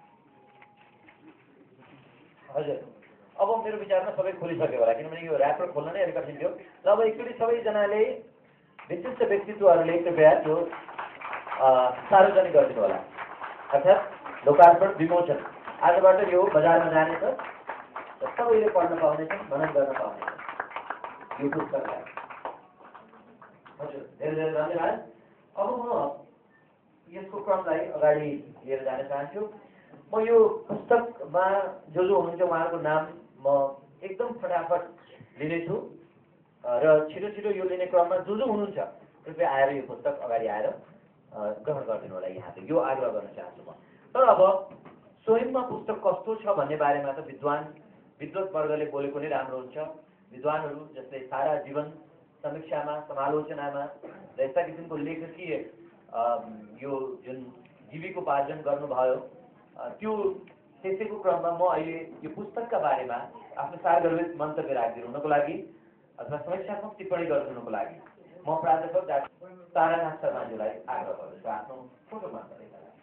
हजुर अब मेरो विचारमा सबै खोलिसक्यो होला, किनभने यो ऱ्यापर खोल्न नै अलिक कठिन थियो। ल अब एकचोटि सबैजनाले विशिष्ट व्यक्तित्वहरूले कृपया त्यो सार्वजनिक गरिदिनु होला, अर्थात् लोकार्पण विमोचन। आजबाट यो बजारमा जानेछ र सबैले पढ्न पाउनेछन्, मनन गर्न पाउनेछन् यो पुस्तकलाई। हजुर धेरै धेरै धन्यवाद। अब म यसको क्रमलाई अगाडि लिएर जान चाहन्छु। म यो पुस्तकमा जो हुनुहुन्छ उहाँहरूको नाम म एकदम फटाफट लिनेछु र छिटो छिटो यो लिने क्रममा जो हुनुहुन्छ कृपया आएर यो पुस्तक अगाडि आएर ग्रहण गरिदिनु होला यहाँले, यो आग्रह गर्न चाहन्छु म। तर अब स्वयंमा पुस्तक कस्तो छ भन्ने बारेमा त विद्वत वर्गले बोलेको नै राम्रो हुन्छ। विद्वानहरू जसले सारा जीवन समीक्षामा समालोचनामा र यस्ता किसिमको लेखकीय यो जुन जीविकोपार्जन गर्नुभयो त्यो त्यसैको क्रममा म अहिले यो पुस्तकका बारेमा आफ्नो सार्वजनिक मन्तव्य राखिदिनुको लागि अथवा समीक्षात्मक टिप्पणी गरिदिनुको लागि म प्राध्यापक डाक्टर तारानाथ शर्माज्यूलाई आग्रह गर्दछु आफ्नो छोटो मन्तव्यका लागि।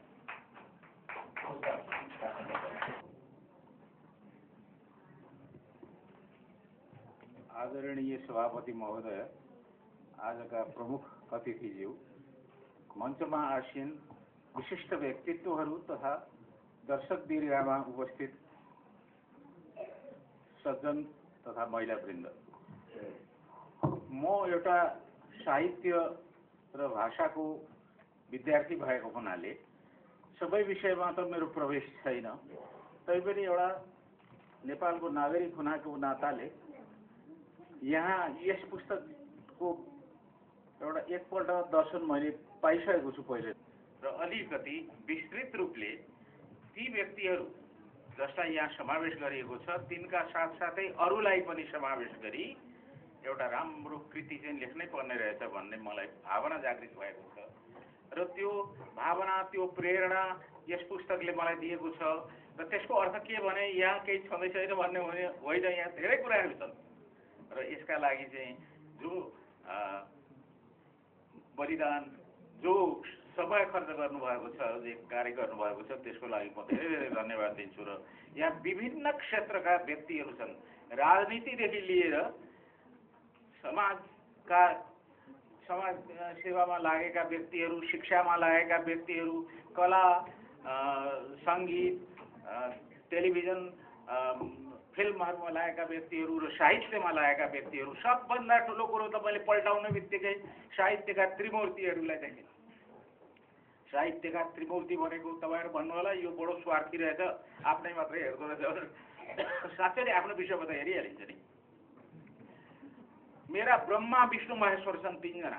आदरणीय सभापति महोदय, आजका प्रमुख अतिथिज्यू, मञ्चमा आसीन विशिष्ट व्यक्तित्वहरू तथा दर्शक दीर्घामा उपस्थित सज्जन तथा महिलावृन्द, म एउटा साहित्य र भाषाको विद्यार्थी भएको हुनाले सबै विषयमा त मेरो प्रवेश छैन, तैपनि एउटा नेपालको नागरिक हुनाको नाताले यहाँ यस पुस्तकको एउटा एकपल्ट दर्शन मैले पाइसकेको छु पहिले र अलिकति विस्तृत रूपले ती व्यक्तिहरू जसलाई यहाँ समावेश गरिएको छ तिनका साथसाथै अरूलाई पनि समावेश गरी एउटा राम्रो कृति चाहिँ लेख्नै पर्ने रहेछ भन्ने मलाई भावना जागृत भएको छ र त्यो भावना त्यो प्रेरणा यस पुस्तकले मलाई दिएको छ। र त्यसको अर्थ के भने यहाँ केही छँदै छैन भन्ने होइन, यहाँ धेरै कुराहरू छन् र यसका लागि चाहिँ जो बलिदान, जो समय खर्च गर्नुभएको छ, एक कार्य गर्नुभएको छ, त्यसको लागि म धेरै धेरै धन्यवाद दिन्छु। र यहाँ विभिन्न क्षेत्रका व्यक्तिहरू छन्, राजनीतिदेखि लिएर समाज सेवामा लागेका व्यक्तिहरू, शिक्षामा लागेका व्यक्तिहरू, कला, सङ्गीत, टेलिभिजन, फिल्महरूमा लागेका व्यक्तिहरू र साहित्यमा लागेका व्यक्तिहरू। सबभन्दा ठुलो कुरो तपाईँले पल्टाउने बित्तिकै साहित्यका त्रिमूर्तिहरूलाई देखे। साहित्यका त्रिमूर्ति भनेको तपाईँहरू भन्नु होला यो बडो स्वार्थी रहेछ, आफ्नै मात्रै हेर्दो रहेछ। साँच्चै नै आफ्नो विषयमा त हेरिहालिन्छ नि। मेरा ब्रह्मा विष्णु महेश्वर छन् तीनजना।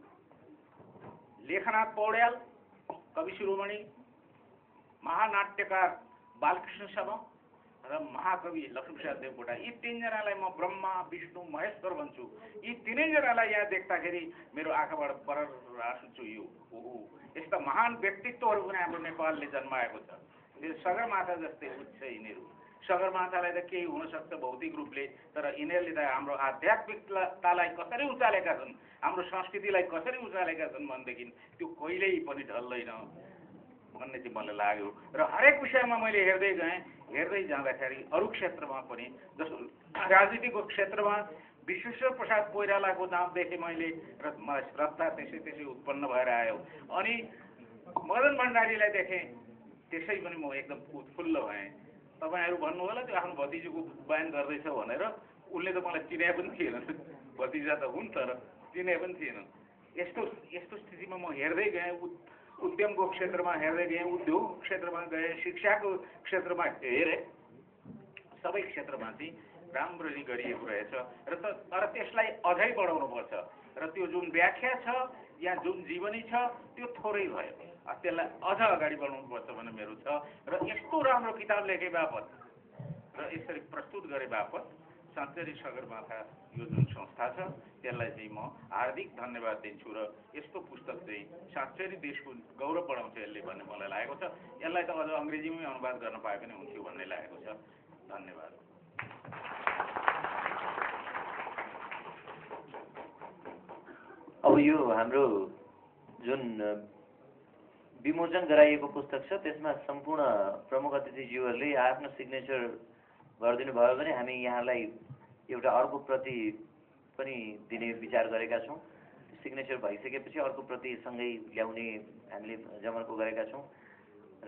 लेखनाथ पौड्याल, कवि शिरोमणि, महानाट्यकार बालकृष्ण शर्मा र महाकवि लक्ष्मीप्रसाद देवकोटा। यी तीनजनालाई म ब्रह्मा विष्णु महेश्वर भन्छु। यी तीनैजनालाई यहाँ देख्दाखेरि मेरो आँखाबाट परर आँसु चुहियो। यस्ता महान व्यक्तित्वहरू पनि हाम्रो नेपालले जन्माएको छ। यो सगरमाथा जस्तै उच्च यिनीहरू। सगरमाथालाई त केही हुनसक्छ भौतिक रूपले, तर यिनीहरूले त हाम्रो आध्यात्मिकतालाई कसरी उचालेका छन्, हाम्रो संस्कृतिलाई कसरी उचालेका छन् भनेदेखि त्यो कहिल्यै पनि ढल्दैन भन्ने चाहिँ मलाई लाग्यो। र हरेक विषयमा मैले हेर्दै जाँदाखेरि अरू क्षेत्रमा पनि, जस्तो राजनीतिको क्षेत्रमा विश्वेश्वर प्रसाद कोइरालाको नाम देखेँ मैले र मलाई श्रद्धा त्यसै उत्पन्न भएर आयो। अनि मदन भण्डारीलाई देखेँ, त्यसै पनि म एकदम उत्फुल्ल भएँ। तपाईँहरू भन्नु होला त्यो आफ्नो भतिजीको बयान गर्दैछ भनेर, उसले त मलाई चिने पनि थिएन। भतिजा त हुन् तर चिने पनि थिएन। यस्तो स्थितिमा म हेर्दै गएँ, उद्यमको क्षेत्रमा हेर्दै गएँ, उद्योग क्षेत्रमा गएँ, शिक्षाको क्षेत्रमा हेरेँ। सबै क्षेत्रमा चाहिँ राम्ररी गरिएको रहेछ र त्यसलाई अझै बढाउनुपर्छ। र त्यो जुन व्याख्या छ या जुन जीवनी छ त्यो थोरै भयो, त्यसलाई अझ अगाडि बढाउनुपर्छ भन्ने मेरो छ। र यस्तो राम्रो किताब लेखे बापत र यसरी प्रस्तुत गरे बापत साँच्चै सगरमाथा यो जुन संस्था छ त्यसलाई चाहिँ म हार्दिक धन्यवाद दिन्छु। र यस्तो पुस्तक चाहिँ साँच्चै नै देशको गौरव बढाउँछ यसले भन्ने मलाई लागेको छ। यसलाई त अझ अङ्ग्रेजीमै अनुवाद गर्न पाए पनि हुन्थ्यो भन्ने लागेको छ। धन्यवाद। अब यो हाम्रो जुन विमोचन गराइएको पुस्तक छ त्यसमा सम्पूर्ण प्रमुख अतिथिज्यूहरूले आफ्नो सिग्नेचर गरिदिनु भयो भने हामी यहाँलाई एउटा अर्को प्रति पनि दिने विचार गरेका छौँ। सिग्नेचर भइसकेपछि अर्को प्रति सँगै ल्याउने हामीले जमर्को गरेका छौँ। र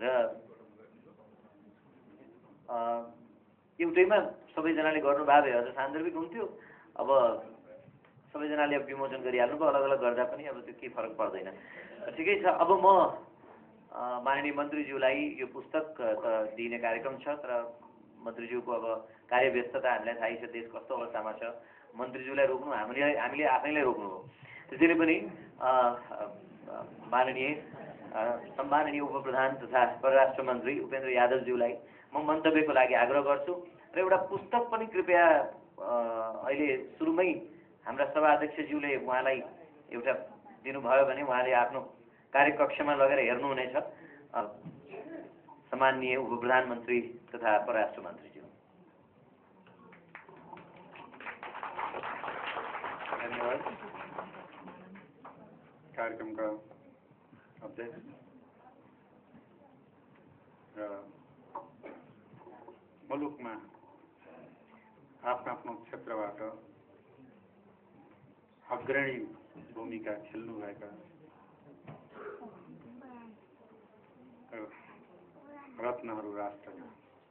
एउटैमा सबैजनाले गर्नुभयो भए अझ सान्दर्भिक हुन्थ्यो। अब सबैजनाले अब विमोचन गरिहाल्नुभयो, अलग अलग गर्दा पनि अब त्यो केही फरक पर्दैन। ठिकै छ। अब म माननीय मन्त्रीज्यूलाई यो पुस्तक त दिने कार्यक्रम छ, तर मन्त्रीज्यूको अब कार्यव्यस्तता हामीलाई थाहै छ, देश कस्तो अवस्थामा छ। मन्त्रीज्यूलाई रोक्नु हामीले आफैलाई रोक्नु हो। त्यसैले पनि सम्माननीय उपप्रधान तथा परराष्ट्र मन्त्री उपेन्द्र यादवज्यूलाई म मन्तव्यको लागि आग्रह गर्छु। र एउटा पुस्तक पनि कृपया अहिले सुरुमै हाम्रा सभाध्यक्षज्यूले उहाँलाई एउटा दिनुभयो भने उहाँले आफ्नो कार्यकक्षमा लगेर हेर्नुहुनेछ। सम्माननीय उपप्रधानमन्त्री तथा परराष्ट्र मन्त्रीज्यू। धन्यवाद। कार्यक्रमका अध्यक्ष र मुलुकमा आफ्नो क्षेत्रबाट अग्रणी भूमिका खेल्नुभएका रत्नहरू राष्ट्रमा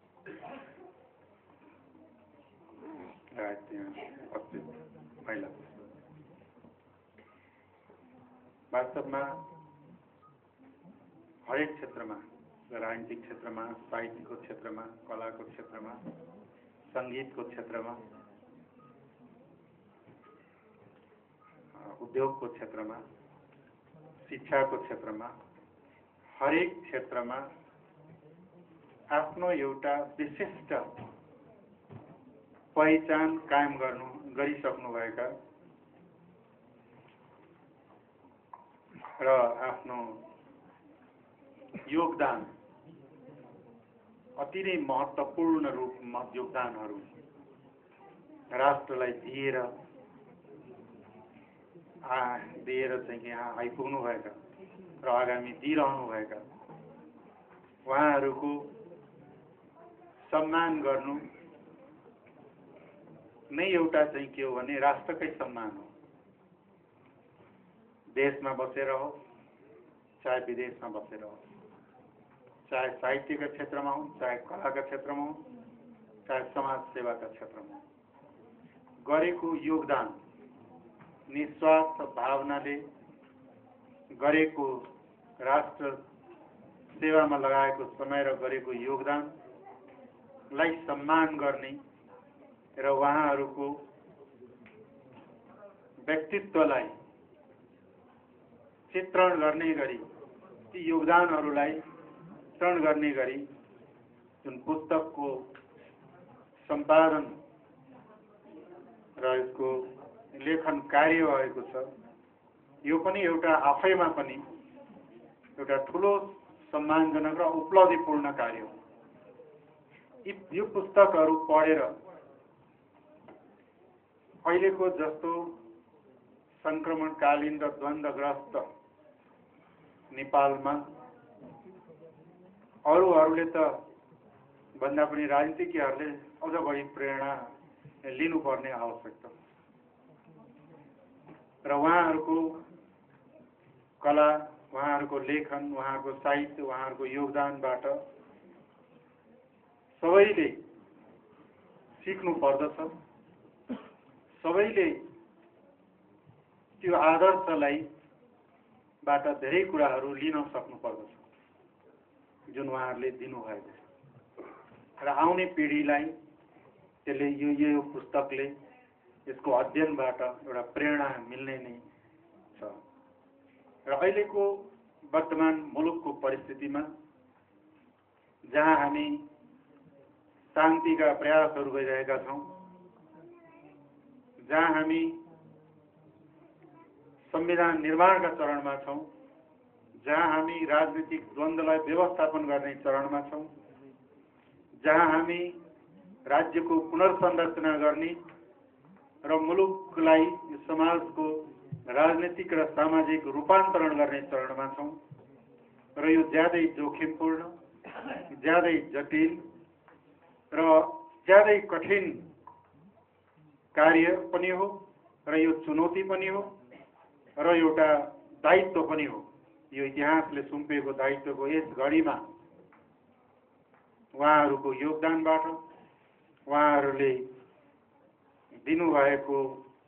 उपस्थित महिला, वास्तवमा हरेक क्षेत्रमा, राजनीतिक क्षेत्रमा, साहित्यको क्षेत्रमा, कलाको क्षेत्रमा, सङ्गीतको क्षेत्रमा, उद्योगको क्षेत्रमा, शिक्षाको क्षेत्रमा, हरेक क्षेत्रमा आफ्नो एउटा विशिष्ट पहिचान कायम गरिसक्नुभएका र आफ्नो योगदान अति नै महत्त्वपूर्ण रूपमा योगदानहरू राष्ट्रलाई दिएर चाहिँ यहाँ आइपुग्नुभएका र आगामी दिइरहनुभएका उहाँहरूको सम्मान गर्नु नै एउटा चाहिँ के हो भने राष्ट्रकै सम्मान हो। देशमा बसेर हो चाहे विदेशमा बसेर हो, चाहे साहित्यका क्षेत्रमा हो, चाहे कलाका क्षेत्रमा हो, चाहे समाज सेवाका क्षेत्रमा हो, गरेको योगदान निस्वार्थ भावनाले गरेको राष्ट्र सेवामा लगाएको समय र गरेको योगदानलाई सम्मान गर्ने र उहाँहरूको व्यक्तित्वलाई चित्रण गर्ने गरी ती योगदानहरूलाई चित्रण गर्ने गरी जुन पुस्तकको सम्पादन र यसको लेखन कार्य भएको छ, यो पनि एउटा आफैमा पनि एउटा ठुलो सम्मानजनक र उपलब्धिपूर्ण कार्य हो। यो पुस्तकहरू पढेर अहिलेको जस्तो संक्रमणकालीन र द्वन्द्वग्रस्त नेपालमा अरूहरूले त भन्दा पनि राजनीतिज्ञहरूले अझ बढी प्रेरणा लिनुपर्ने आवश्यकता र उहाँहरूको कला, उहाँहरूको लेखन, उहाँहरूको साहित्य, उहाँहरूको योगदानबाट सबैले सिक्नु पर्दछ। सबैले त्यो आदर्शलाई बाट धेरै कुराहरू लिन सक्नु पर्दछ जुन उहाँहरूले दिनुभएको छ र आउने पिँढीलाई त्यसले यो पुस्तकले यसको अध्ययनबाट एउटा प्रेरणा मिल्ने नै छ। र अहिलेको वर्तमान मुलुकको परिस्थितिमा जहाँ हामी शान्तिका प्रयासहरू गरिरहेका छौँ, जहाँ हामी संविधान निर्माणका चरणमा छौँ, जहाँ हामी राजनीतिक द्वन्द्वलाई व्यवस्थापन गर्ने चरणमा छौँ, जहाँ हामी राज्यको पुनर्संरचना गर्ने र मुलुकलाई समाजको राजनीतिक र सामाजिक रूपान्तरण गर्ने चरणमा छौँ र यो ज्यादै जोखिमपूर्ण, ज्यादै जटिल र ज्यादै कठिन कार्य पनि हो र यो चुनौती पनि हो र एउटा दायित्व पनि हो। यो इतिहासले सुम्पिएको दायित्वको यस घडीमा उहाँहरूको योगदानबाट, उहाँहरूले दिनुभएको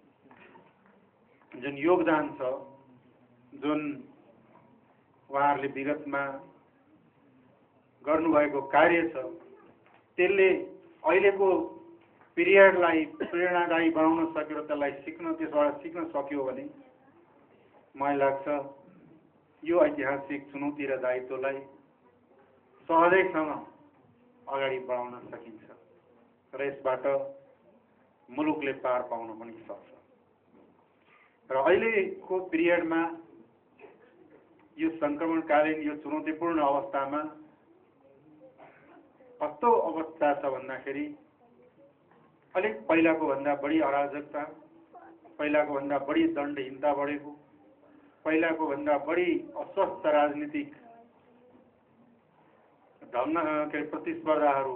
जुन योगदान छ, जुन उहाँहरूले विगतमा गर्नुभएको कार्य छ, त्यसले अहिलेको पिरियडलाई प्रेरणादायी बनाउन सक्यो र त्यसलाई त्यसबाट सिक्न सक्यो भने मलाई लाग्छ यो ऐतिहासिक चुनौती र दायित्वलाई सहजैसँग अगाडि बढाउन सकिन्छ र यसबाट मुलुकले पार पाउन पनि सक्छ। र अहिलेको पिरियडमा यो संक्रमणकालीन यो चुनौतीपूर्ण अवस्थामा कस्तो अवस्था छ भन्दाखेरि अलिक पहिलाको भन्दा बढी अराजकता, पहिलाको भन्दा बढी दण्डहीनता बढेको, पहिलाको भन्दा बढी अस्वस्थ राजनीतिक प्रतिस्पर्धाहरू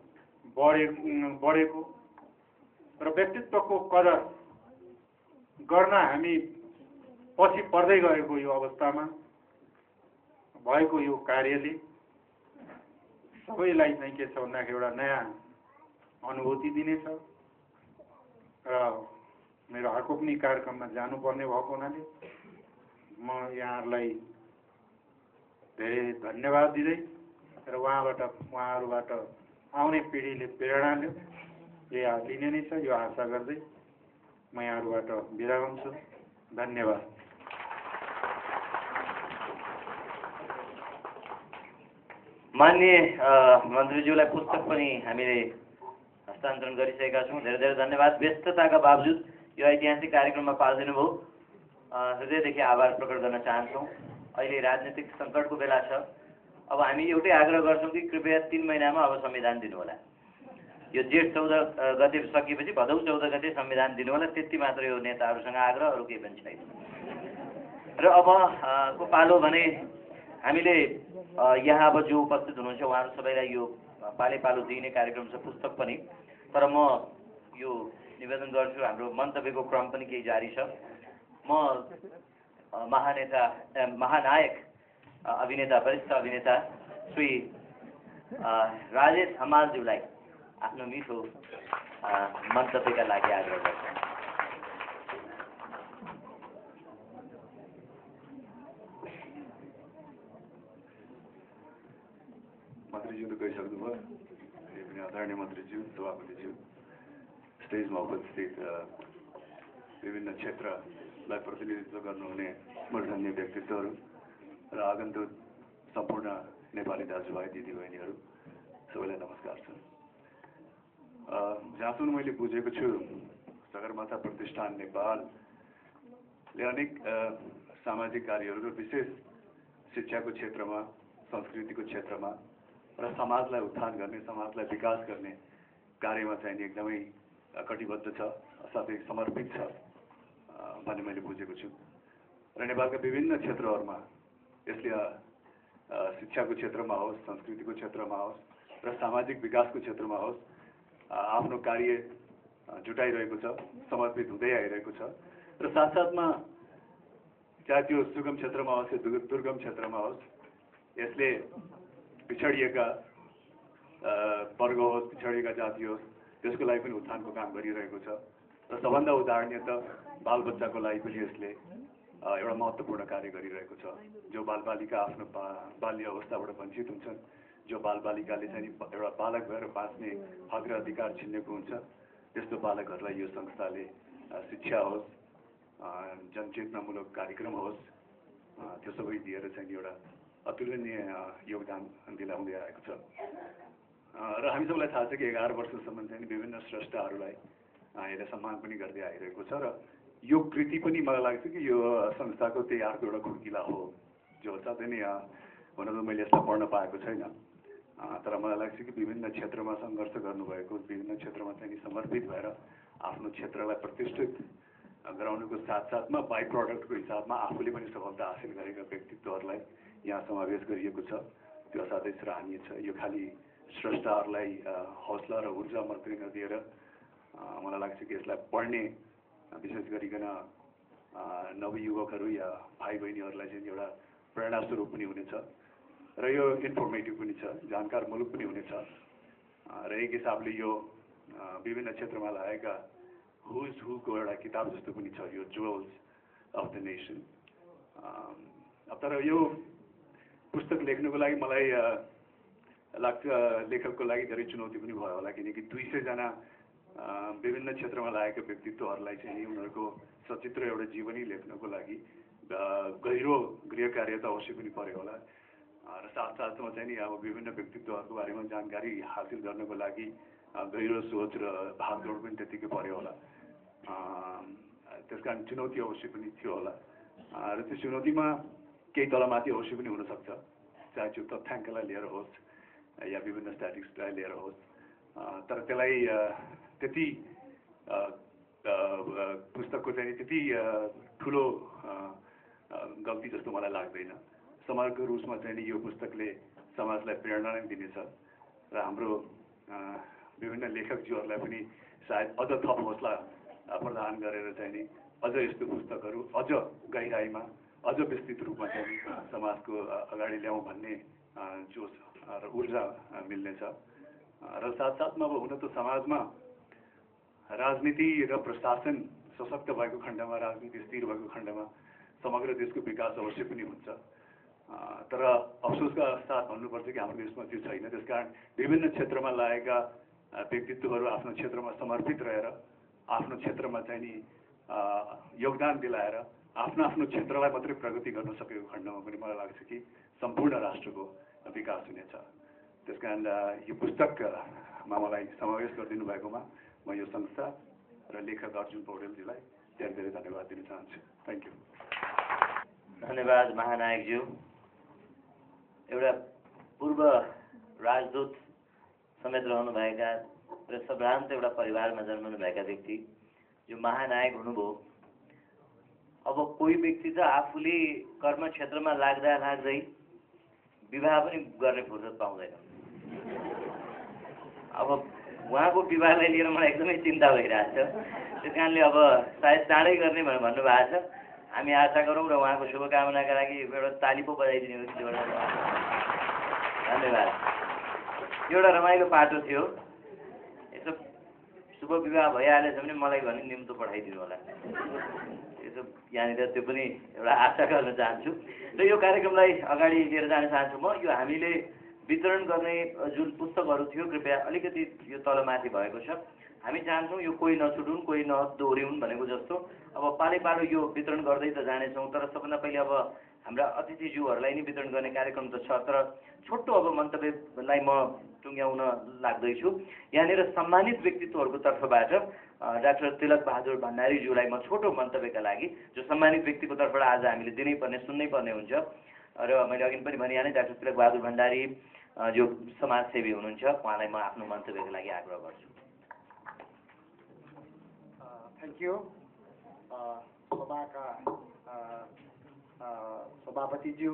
बढेको र व्यक्तित्वको कदर गर्न हामी पछि पर्दै गएको यो अवस्थामा भएको यो कार्यले सबैलाई चाहिँ के छ भन्दाखेरि एउटा नयाँ अनुभूति दिनेछ र मेरो अर्को पनि कार्यक्रममा जानुपर्ने भएको हुनाले म यहाँहरूलाई धेरै धन्यवाद दिँदै र उहाँहरूबाट आउने पिँढीले प्रेरणा लिने नै छ यो आशा गर्दै म यहाँहरूबाट बिदा हुन्छु। धन्यवाद। माननीय मन्त्रीज्यूलाई पुस्तक पनि हामीले हस्तान्तरण गरिसकेका छौँ। धेरै धेरै धन्यवाद। व्यस्तताका बावजुद यो ऐतिहासिक कार्यक्रममा पाल्दिनु भयो, हृदयदेखि आभार प्रकट गर्न चाहन्छौँ। अहिले राजनीतिक सङ्कटको बेला छ। अब हामी एउटै आग्रह गर्छौँ कि कृपया 3 महिनामा अब संविधान दिनुहोला। यो जेठ 14 गते सकिएपछि भदौ 14 गते संविधान दिनुहोला। त्यति मात्र यो नेताहरूसँग आग्रह, अरू केही पनि छैन। र अब को पालो भने हामीले यहाँ अब जो उपस्थित हुनुहुन्छ उहाँहरू सबैलाई यो पाले पालो दिइने कार्यक्रम छ, पुस्तक पनि। तर म यो निवेदन गर्छु, हाम्रो मन्तव्यको क्रम पनि केही जारी छ। म महानायक अभिनेता, वरिष्ठ अभिनेता श्री राजेश हमालज्यूलाई आफ्नो मिठो मन्तव्यका लागि आग्रह गर्छु। मन्त्रीज्यू त गइसक्नुभयो, आदरणीय मन्त्रीज्यू, सभापतिज्यू, स्टेजमा उपस्थित विभिन्न क्षेत्रलाई प्रतिनिधित्व गर्नुहुने स्मरणीय व्यक्तित्वहरू र आगन्तुक सम्पूर्ण नेपाली दाजुभाइ दिदीबहिनीहरू सबैलाई नमस्कार छ। जहाँसम्म मैले बुझेको छु, सगरमाथा प्रतिष्ठान नेपालले अनेक सामाजिक कार्यहरू र विशेष शिक्षाको क्षेत्रमा, संस्कृतिको क्षेत्रमा र समाजलाई उत्थान गर्ने, समाजलाई विकास गर्ने कार्यमा चाहिँ नि एकदमै कटिबद्ध छ, साथै समर्पित छ भन्ने मैले बुझेको छु। र नेपालका विभिन्न क्षेत्रहरूमा यसले शिक्षाको क्षेत्रमा होस्, संस्कृतिको क्षेत्रमा होस् र सामाजिक विकासको क्षेत्रमा होस् आफ्नो कार्य जुटाइरहेको छ, समर्पित हुँदै आइरहेको छ। र साथसाथमा चाहे त्यो सुगम क्षेत्रमा होस् या दुर्गम क्षेत्रमा होस्, यसले पिछडिएका वर्ग होस्, पिछडिएका जाति होस्, त्यसको लागि पनि उत्थानको काम गरिरहेको छ। र सबभन्दा उदाहरणीय त बालबच्चाको लागि पनि यसले एउटा महत्त्वपूर्ण कार्य गरिरहेको छ। जो बालबालिका आफ्नो बाल्य अवस्थाबाट वञ्चित हुन्छन्, जो बालबालिकाले चाहिँ एउटा बालक भएर बाँच्ने हक र अधिकार छिन्नेको हुन्छ, त्यस्तो बालकहरूलाई यो संस्थाले शिक्षा होस्, जनचेतनामूलक कार्यक्रम होस्, त्यो सबै दिएर चाहिँ एउटा अतुलनीय योगदान दिलाउँदै आएको छ। र हामी सबैलाई थाहा छ कि 11 वर्षसम्म चाहिँ विभिन्न स्रष्टाहरूलाई यसले सम्मान पनि गर्दै आइरहेको छ। र यो कृति पनि मलाई लाग्छ कि यो संस्थाको त्यही अर्को एउटा खुड्किला हो, जो साथै नै हुन त मैले यसलाई पढ्न पाएको छैन, तर मलाई लाग्छ कि विभिन्न क्षेत्रमा सङ्घर्ष गर्नुभएको, विभिन्न क्षेत्रमा चाहिँ समर्पित भएर आफ्नो क्षेत्रलाई प्रतिष्ठित गराउनुको साथसाथमा बाई प्रडक्टको हिसाबमा आफूले पनि सफलता हासिल गरेका व्यक्तित्वहरूलाई यहाँ समावेश गरिएको छ। त्यो साथै सराहनीय छ। यो खालि स्रष्टाहरूलाई हौसला र ऊर्जा मात्रै नदिएर मलाई लाग्छ कि यसलाई पढ्ने विशेष गरिकन नवयुवकहरू या भाइ बहिनीहरूलाई चाहिँ एउटा प्रेरणा स्वरूप पनि हुनेछ र यो इन्फर्मेटिभ पनि छ, जानकारमूलक पनि हुनेछ। र एक हिसाबले यो विभिन्न क्षेत्रमा लागेका हुज हुको एउटा किताब जस्तो पनि छ, यो ज्वेल्स अफ द नेसन। तर यो पुस्तक लेख्नुको लागि मलाई लाग्छ लेखकको लागि धेरै चुनौती पनि भयो होला, किनकि 200 जना विभिन्न क्षेत्रमा लागेका व्यक्तित्वहरूलाई चाहिँ उनीहरूको सचित्र एउटा जीवनी लेख्नको लागि गहिरो गृह कार्य त अवश्य पनि पर्यो होला। र साथसाथमा चाहिँ नि अब विभिन्न व्यक्तित्वहरूको बारेमा जानकारी हासिल गर्नको लागि गहिरो सोच र भागदौड पनि त्यतिकै पर्यो होला। त्यस कारण चुनौती अवश्य पनि थियो होला। र त्यो चुनौतीमा केही तलमाथि अवश्य पनि हुनसक्छ, चाहे त्यो तथ्याङ्कलाई लिएर होस् या विभिन्न स्ट्याटिस्टिक्सलाई लिएर होस्। तर त्यसलाई त्यति पुस्तकको चाहिँ त्यति ठुलो गल्ती जस्तो मलाई लाग्दैन। समग्र रूपमा चाहिँ नि यो पुस्तकले समाजलाई प्रेरणा नै दिनेछ र हाम्रो विभिन्न लेखकज्यूहरूलाई पनि सायद अझ थप हौसला प्रदान गरेर चाहिँ नि अझ यस्तो पुस्तकहरू अझ गहिराइमा, अझ विस्तृत रूपमा चाहिँ समाजको अगाडि ल्याउँ भन्ने जोस र ऊर्जा मिल्नेछ। र साथसाथमा अब हुन त समाजमा राजनीति र प्रशासन सशक्त भएको खण्डमा, राजनीति स्थिर भएको खण्डमा समग्र देशको विकास अवश्य पनि हुन्छ। तर अफसोसका साथ भन्नुपर्छ कि हाम्रो देशमा त्यो छैन। त्यसकारण विभिन्न क्षेत्रमा लागेका व्यक्तित्वहरू आफ्नो क्षेत्रमा समर्पित रहेर आफ्नो क्षेत्रमा चाहिँ नि योगदान दिलाएर आफ्नो आफ्नो क्षेत्रलाई मात्रै प्रगति गर्न सकेको खण्डमा पनि मलाई लाग्छ कि सम्पूर्ण राष्ट्रको विकास हुनेछ। त्यसकारण यो पुस्तकमा मलाई समावेश गरिदिनु भएकोमा म यो संस्था र लेखक अर्जुन पौडेलजीलाई धेरै धेरै धन्यवाद दिन चाहन्छु। Thank you. धन्यवाद महानायकज्यू। एउटा पूर्व राजदूत समेत रहनुभएका र सम्भ्रान्त एउटा परिवारमा जन्मनुभएका व्यक्ति जो महानायक हुनुभयो, अब कोही व्यक्ति त आफूले कर्म क्षेत्रमा लाग्दा लाग्दै विवाह पनि गर्ने फुर्सद पाउँदैन। अब उहाँको विवाहलाई लिएर मलाई एकदमै चिन्ता भइरहेको छ। त्यस कारणले अब सायद चाँडै गर्ने भनेर भन्नुभएको छ। हामी आशा गरौँ र उहाँको शुभकामनाका लागि एउटा ताली पो बजाइदिने हो कि धन्यवाद। एउटा रमाइलो पाटो थियो। यसो शुभ विवाह भइहालेछ भने मलाई भने निम्तो पठाइदिनु होला। यसो यहाँनिर त्यो पनि एउटा आशा गर्न चाहन्छु र यो कार्यक्रमलाई अगाडि लिएर जान चाहन्छु म। यो हामीले वितरण गर्ने जुन पुस्तकहरू थियो कृपया अलिकति यो तलमाथि भएको छ। हामी चाहन्छौँ यो कोही नछुटुन् कोही नदोहोऱ्याउन् भनेको जस्तो अब पालै पालो यो वितरण गर्दै त जानेछौँ। तर सबभन्दा पहिले अब हाम्रा अतिथिज्यूहरूलाई नै वितरण गर्ने कार्यक्रम त छ। तर छोटो अब मन्तव्यलाई म टुङ्ग्याउन लाग्दैछु। यहाँनिर सम्मानित व्यक्तित्वहरूको तर्फबाट डाक्टर तिलक बहादुर भण्डारीज्यूलाई म छोटो मन्तव्यका लागि, जो सम्मानित व्यक्तिको तर्फबाट आज हामीले दिनै पर्ने सुन्नै पर्ने हुन्छ र मैले अघि पनि भनिहालेँ डाक्टर तिलक बहादुर भण्डारी जो समाजसेवी हुनुहुन्छ, उहाँलाई म आफ्नो मन्तव्यको लागि आग्रह गर्छु। Thank you. सभाका सभापतिज्यू,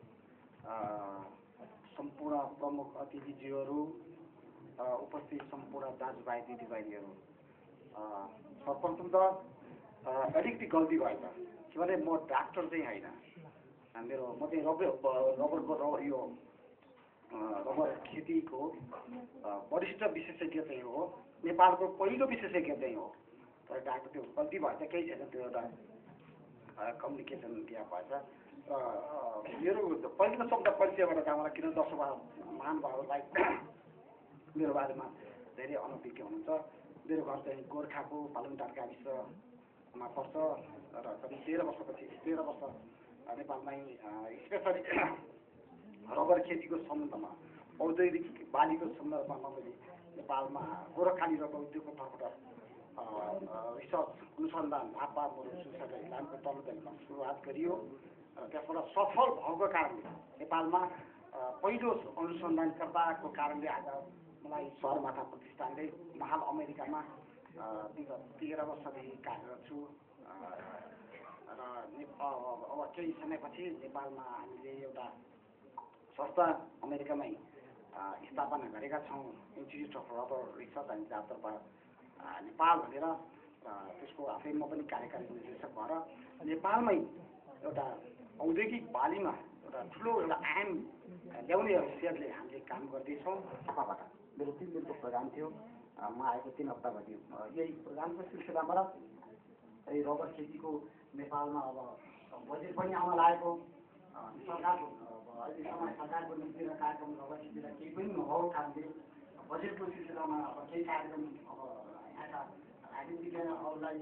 सम्पूर्ण प्रमुख अतिथिज्यूहरू, उपस्थित सम्पूर्ण दाजुभाइ दिदीबहिनीहरू, सर्वप्रथम त अलिकति गल्ती भएछ किनभने म डाक्टर चाहिँ होइन। मेरो म चाहिँ रबरको यो रबर खेतीको वरिष्ठ विशेषज्ञ चाहिँ हो। नेपालको पहिलो विशेषज्ञ चाहिँ हो। तर डाक्टर त्यो गल्ती भएछ, केही छैन, त्यो एउटा कम्युनिकेसन ग्याप भएछ। मेरो पहिलो शब्द परिचयबाट चाहिँ मलाई किन दर्शक महानुभावहरूलाई मेरो बारेमा धेरै अनभिज्ञ हुनुहुन्छ। मेरो घर चाहिँ गोर्खाको पालुङटार गाविसमा पर्छ र करिब 13 वर्ष नेपालमै स्पेसली रबर खेतीको सम्बन्धमा औद्योगिक बालीको सन्दर्भमा मैले नेपालमा गोरखाली रबर उद्योगको तर्फबाट रिसर्च अनुसन्धान झापा मोरु इलामको तल्लो सुरुवात गरियो र त्यसबाट सफल भएको कारणले नेपालमा पहिलो अनुसन्धानकर्ताको कारणले आज मलाई सगरमाथा प्रतिष्ठानले महाल अमेरिकामा विगत 13 वर्षदेखि कार्यरत छु र अब केही समयपछि नेपालमा हामीले एउटा संस्था अमेरिकामै स्थापना गरेका छौँ, institute of rubber research and development Nepal भनेर। त्यसको आफै म पनि कार्यकारी निर्देशक भएर नेपालमै एउटा औद्योगिक बालीमा एउटा ठुलो एउटा आयाम ल्याउने हैसियतले हामीले काम गर्दैछौँ। तपाईँबाट मेरो 3 दिनको प्रोग्राम थियो। म आएको 3 हप्ता भयो। यही प्रोग्रामको सिलसिलाबाट यही रबर खेतीको नेपालमा अब बजेट पनि आउन लागेको, सरकारको अहिलेसम्म सरकारको नीति र कार्यक्रम रबर खेतीलाई केही पनि नभएको कारणले बजेटको सिलसिलामा अब केही कार्यक्रम अब यहाँका राजनीतिज्ञहरूलाई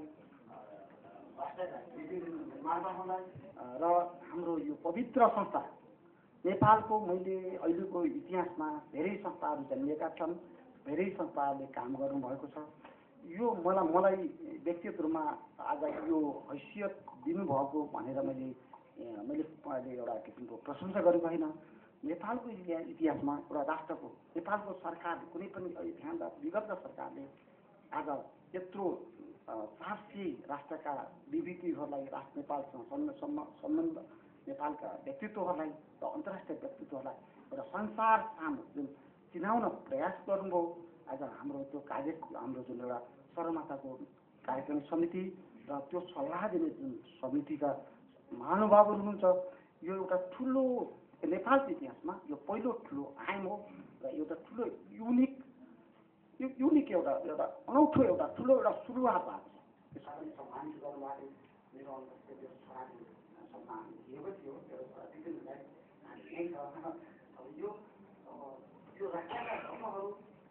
निर्माण गर्नलाई र हाम्रो यो पवित्र संस्था नेपालको मैले अहिलेको इतिहासमा धेरै संस्थाहरू जन्मिएका छन्, धेरै संस्थाहरूले काम गर्नुभएको छ। यो मलाई व्यक्तिगत रूपमा आज यो हैसियत दिनुभएको भनेर मैले एउटा किसिमको प्रशंसा गरेको होइन। नेपालको इतिहासमा एउटा राष्ट्रको नेपालको सरकारले कुनै पनि ध्यान विगतका सरकारले आज यत्रो 400 राष्ट्रका विभूतिहरूलाई नेपालसँग सम्बन्ध नेपालका व्यक्तित्वहरूलाई र अन्तर्राष्ट्रिय व्यक्तित्वहरूलाई एउटा संसार सामु जुन चिनाउन प्रयास गर्नुभयो। आज हाम्रो त्यो कार्य हाम्रो जुन एउटा सगरमाथाको कार्यक्रम समिति र त्यो सल्लाह दिने जुन समितिका महानुभावहरू हुनुहुन्छ, यो एउटा ठुलो नेपालको इतिहासमा यो पहिलो ठुलो आयाम हो र एउटा ठुलो युनिक एउटा अनौठो एउटा ठुलो एउटा सुरुवात भएको छ। त्यसरी सम्मानित गर्नुभएको मेरो अन्तर्गत सम्मान दिएको थियो। अब यो राखेका शब्दहरू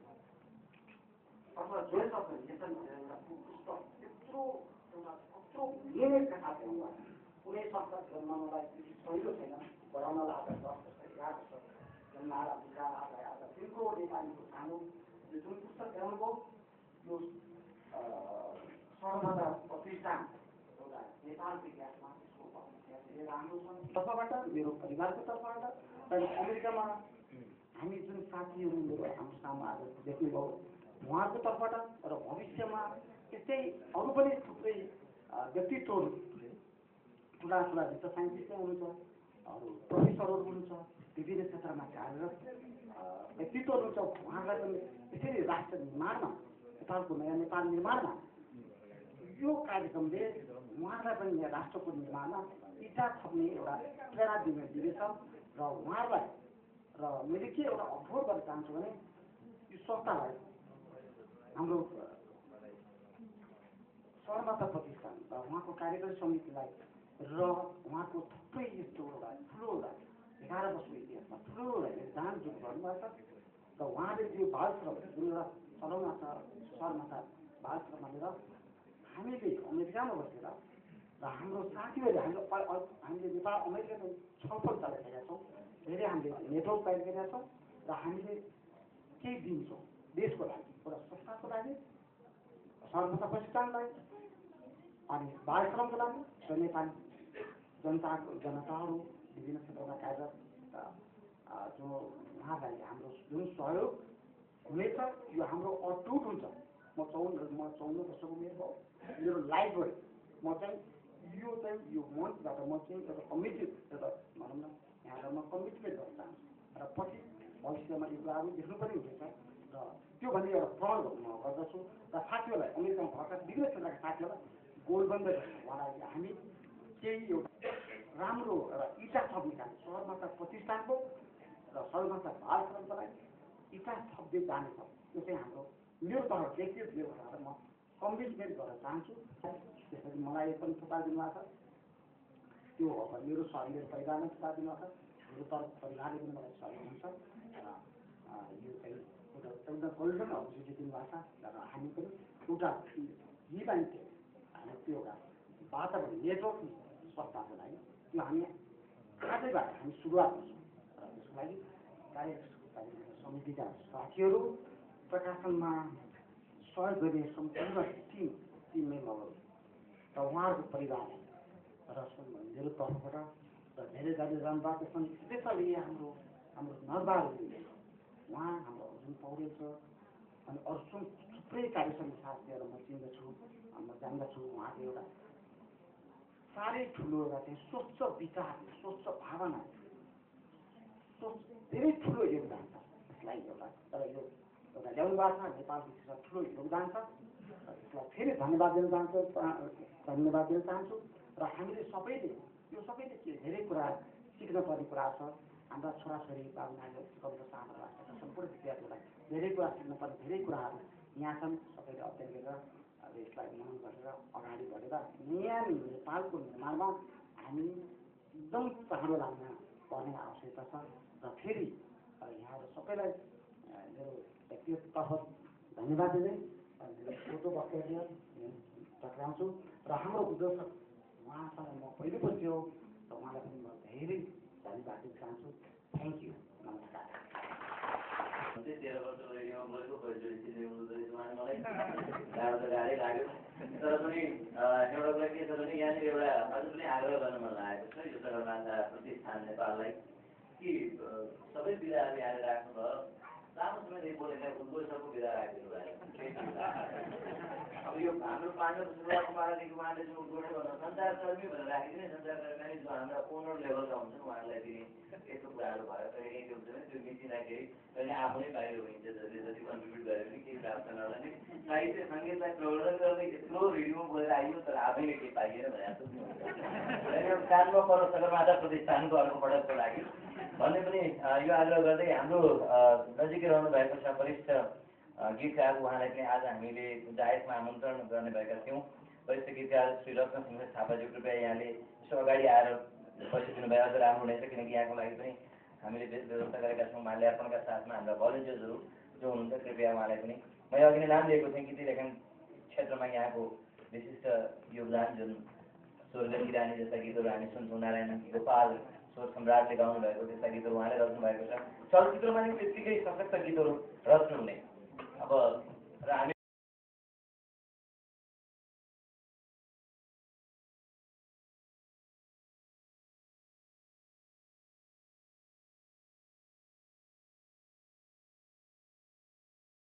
अथवा जोड शब्दहरू लेखन भनेर एउटा पुस्तक यत्रो मेहनतका साथ हुनुभयो। कुनै संस्था जन्माउनलाई सहिलो छैन, बढाउनलाई आज 10 वर्ष 11 वर्ष जन्माएर आज तिनको नेपालीको सानो जुन पुस्तक ल्याउनुभयो यो सगरमाथा प्रतिष्ठान एउटा नेपालको इतिहासमा धेरै राम्रो छ। तर्फबाट मेरो परिवारको तर्फबाट र अमेरिकामा हामी जुन साथीहरू मेरो हाम्रो सामु आज देख्नुभयो उहाँहरूको तर्फबाट र भविष्यमा त्यस्तै अरू पनि थुप्रै व्यक्तित्वहरू ठुला ठुला भित्र साइन्टिस्टै हुनुहुन्छ, अरू प्रोफेसरहरू हुनुहुन्छ, विभिन्न क्षेत्रमा कार्यरत व्यक्तित्वहरू हुनुहुन्छ। उहाँहरूलाई पनि यसरी राष्ट्र निर्माणमा, नेपालको नयाँ नेपाल निर्माणमा यो कार्यक्रमले उहाँहरूलाई पनि यहाँ राष्ट्रको निर्माणमा इच्छा थप्ने एउटा प्रेरणा दिनेछ र उहाँहरूलाई र मैले के एउटा अनुरोध गर्न चाहन्छु भने यो संस्थालाई हाम्रो सगरमाथा प्रतिष्ठान र उहाँको कार्यकारी समितिलाई र उहाँको थुप्रै यस्तो एउटा ठुलो एउटा 11 वर्षको इतिहासमा ठुलो योगदान जुन गर्नुभएको छ र उहाँले यो बालश्रम जुन एउटा चलाउन छ सगरमाथा बालश्रममा लिएर हामीले अमेरिकामा बसेर र हाम्रो साथीहरूले हामीले नेपाल अमेरिकामा छलफल चलाइरहेका छौँ, धेरै हामीले नेटवर्क पाइरहेका छौँ र हामीले केही दिन्छौँ देशको लागि, एउटा संस्थाको लागि, सगरमाथा प्रतिष्ठानलाई अनि बालश्रमको लागि र नेपाली जनताहरू विभिन्न क्षेत्रमा कार्यरत जो उहाँलाई हाम्रो जुन सहयोग हुनेछ यो हाम्रो अटुट हुन्छ। म 54 वर्षको उमेर भयो, मेरो लाइफभरि म चाहिँ यो मञ्चबाट म चाहिँ एउटा कमिटेड एउटा भनौँ न यहाँलाई म कमिटमेन्ट गर्न चाहन्छु र पछि भविष्यमा यो कुराहरू देख्नु पनि हुनेछ र त्यो भन्ने एउटा प्रण म गर्दछु र साथीहरूलाई अमेरिकामा भएका विभिन्न क्षेत्रका साथीहरूलाई गोलबन्द गर्छ उहाँलाई हामी केही एउटा राम्रो एउटा इच्छा थप्ने काम सगरमाथा प्रतिष्ठानको र सगरमाथा बालश्रमको लागि इच्छा थप्दै जानेछ। यो चाहिँ हाम्रो मेरो तर्फ व्यक्तिगत लेभलबाट म कमिटमेन्ट गर्न चाहन्छु। त्यसरी मलाई पनि थुपार दिनुभएको छ, त्यो अब मेरो सहयोग परिवारले थुपार दिनुभएको छ, मेरो तर्फ परिवारले पनि मलाई सहयोग हुन्छ र यो चाहिँ एउटा गोल्डन अपर्च्युनिटी दिनुभएको छ र हामी पनि एउटा जीवन्त हामी त्यो एउटा वातावरण नेटवर्क संस्थाको लागि त्यो हामी आजैबाट हामी सुरुवात गर्छौँ र त्यसको लागि कार्य समितिका साथीहरू, प्रकाशनमा सहयोग गर्ने सम्पूर्ण टिम मेम्बरहरू र उहाँहरूको परिवारलाई र मेरो तर्फबाट र धेरै जानुभएको छन्, स्पेसली हाम्रो नरबहादुर उहाँ हाम्रो अर्जुन पौडेल छ अनि अरू थुप्रै कार्यसमिति साथीहरू म चिन्दछु, म जान्दछु। उहाँको एउटा साह्रै ठुलो एउटा चाहिँ स्वच्छ विचार, स्वच्छ भावना, धेरै ठुलो योगदान छ त्यसलाई एउटा तर यो एउटा ल्याउनु भएको छ नेपालको क्षेत्रमा ठुलो योगदान छ र त्यसलाई फेरि धन्यवाद दिन चाहन्छु र हामीले सबैले के धेरै कुरा सिक्न पर्ने कुरा छ। हाम्रा छोराछोरी बाबु नानीहरू सिकाउनु पर्छ, हाम्रो राष्ट्रका सम्पूर्ण विद्यार्थीहरूलाई धेरै कुरा सिक्न पर्ने धेरै कुराहरू यहाँ छन्। सबैले अध्ययन गरेर अब यसलाई मनन गरेर अगाडि बढेर नयाँ नेपालको निर्माणमा हामी एकदम चाँडो लाग्न पर्ने आवश्यकता छ र फेरि यहाँहरू सबैलाई मेरो व्यक्तिगत तर्फ धन्यवाद दिँदै मेरो छोटो वक्तव्य टक्राउँछु र हाम्रो उद्घोषक उहाँसँग म पहिलोपल्ट हो र उहाँलाई पनि म धेरै धन्यवाद दिन चाहन्छु। थ्याङ्क यू, नमस्कार। 13 वर्ष रेडियोमा बोलेको पहिलोचोटि चिन्ने हुँदैछ उहाँले मलाई गाह्रो त गाह्रै लाग्यो तर पनि एउटा कुरा के छ भने यहाँनिर एउटा अझ पनि आग्रह गर्न मन लागेको छ यो सगरमाथा प्रतिष्ठान नेपाललाई कि सबै विधाहरू यहाँ राख्नुभयो लामो समयदेखि बोलेका उद्घोषकको विधा राखिदिनु भयो। अब यो हाम्रो 5 वर्ष सुरुवातमादेखि उहाँले जो उद्घोषक भन्नु सञ्चारकर्मी भनेर राखिदिने, सञ्चारकर्मी जो हाम्रा ओनर लेभलका हुन्छन् उहाँहरूलाई दिने यस्तो कुराहरू भयो। कहिले के हुन्छ भने त्यो मिचिँदाखेरि कहिले आफू नै बाहिर हुन्छ, जसले जति कन्ट्रिब्युट गरे पनि केही प्राप्त नगर्ने, साहित्य सङ्गीतलाई प्रवर्धन गर्ने यत्रो रेडियोमा बोलेर आइयो तर आफैले केही पाइएन भने जस्तो कानमा पर सगरमाथा प्रतिष्ठानको अर्कोपटकको लागि भन्ने पनि यो आग्रह गर्दै हाम्रो नजिकै रहनु भएको छ वरिष्ठ गीतकार उहाँलाई पनि आज हामीले जायजमा आमन्त्रण गर्ने भएका थियौँ। वरिष्ठ गीतकार श्री रत्नसिंह थापाज्यू कृपया यहाँले यसो अगाडि आएर बसिदिनु भए अझ राम्रो हुनेछ, किनकि यहाँको लागि पनि हामीले व्यवस्था गरेका छौँ। माल्यार्पणका साथमा हाम्रा भलन्टियर्सहरू जो हुनुहुन्छ कृपया उहाँलाई पनि मैले अघि नै नाम दिएको थिएँ गीत लेखन क्षेत्रमा यहाँको विशिष्ट योगदान जुन स्वर्गीय किरानी जस्ता गीतहरू हामी सुन्छौँ, नारायण गोपाल स्वर सम्राटले गाउनु भएको त्यस्ता गीतहरू उहाँले रच्नु भएको छ। चलचित्रमा पनि त्यत्तिकै सशक्त गीतहरू रच्नुहुने। अब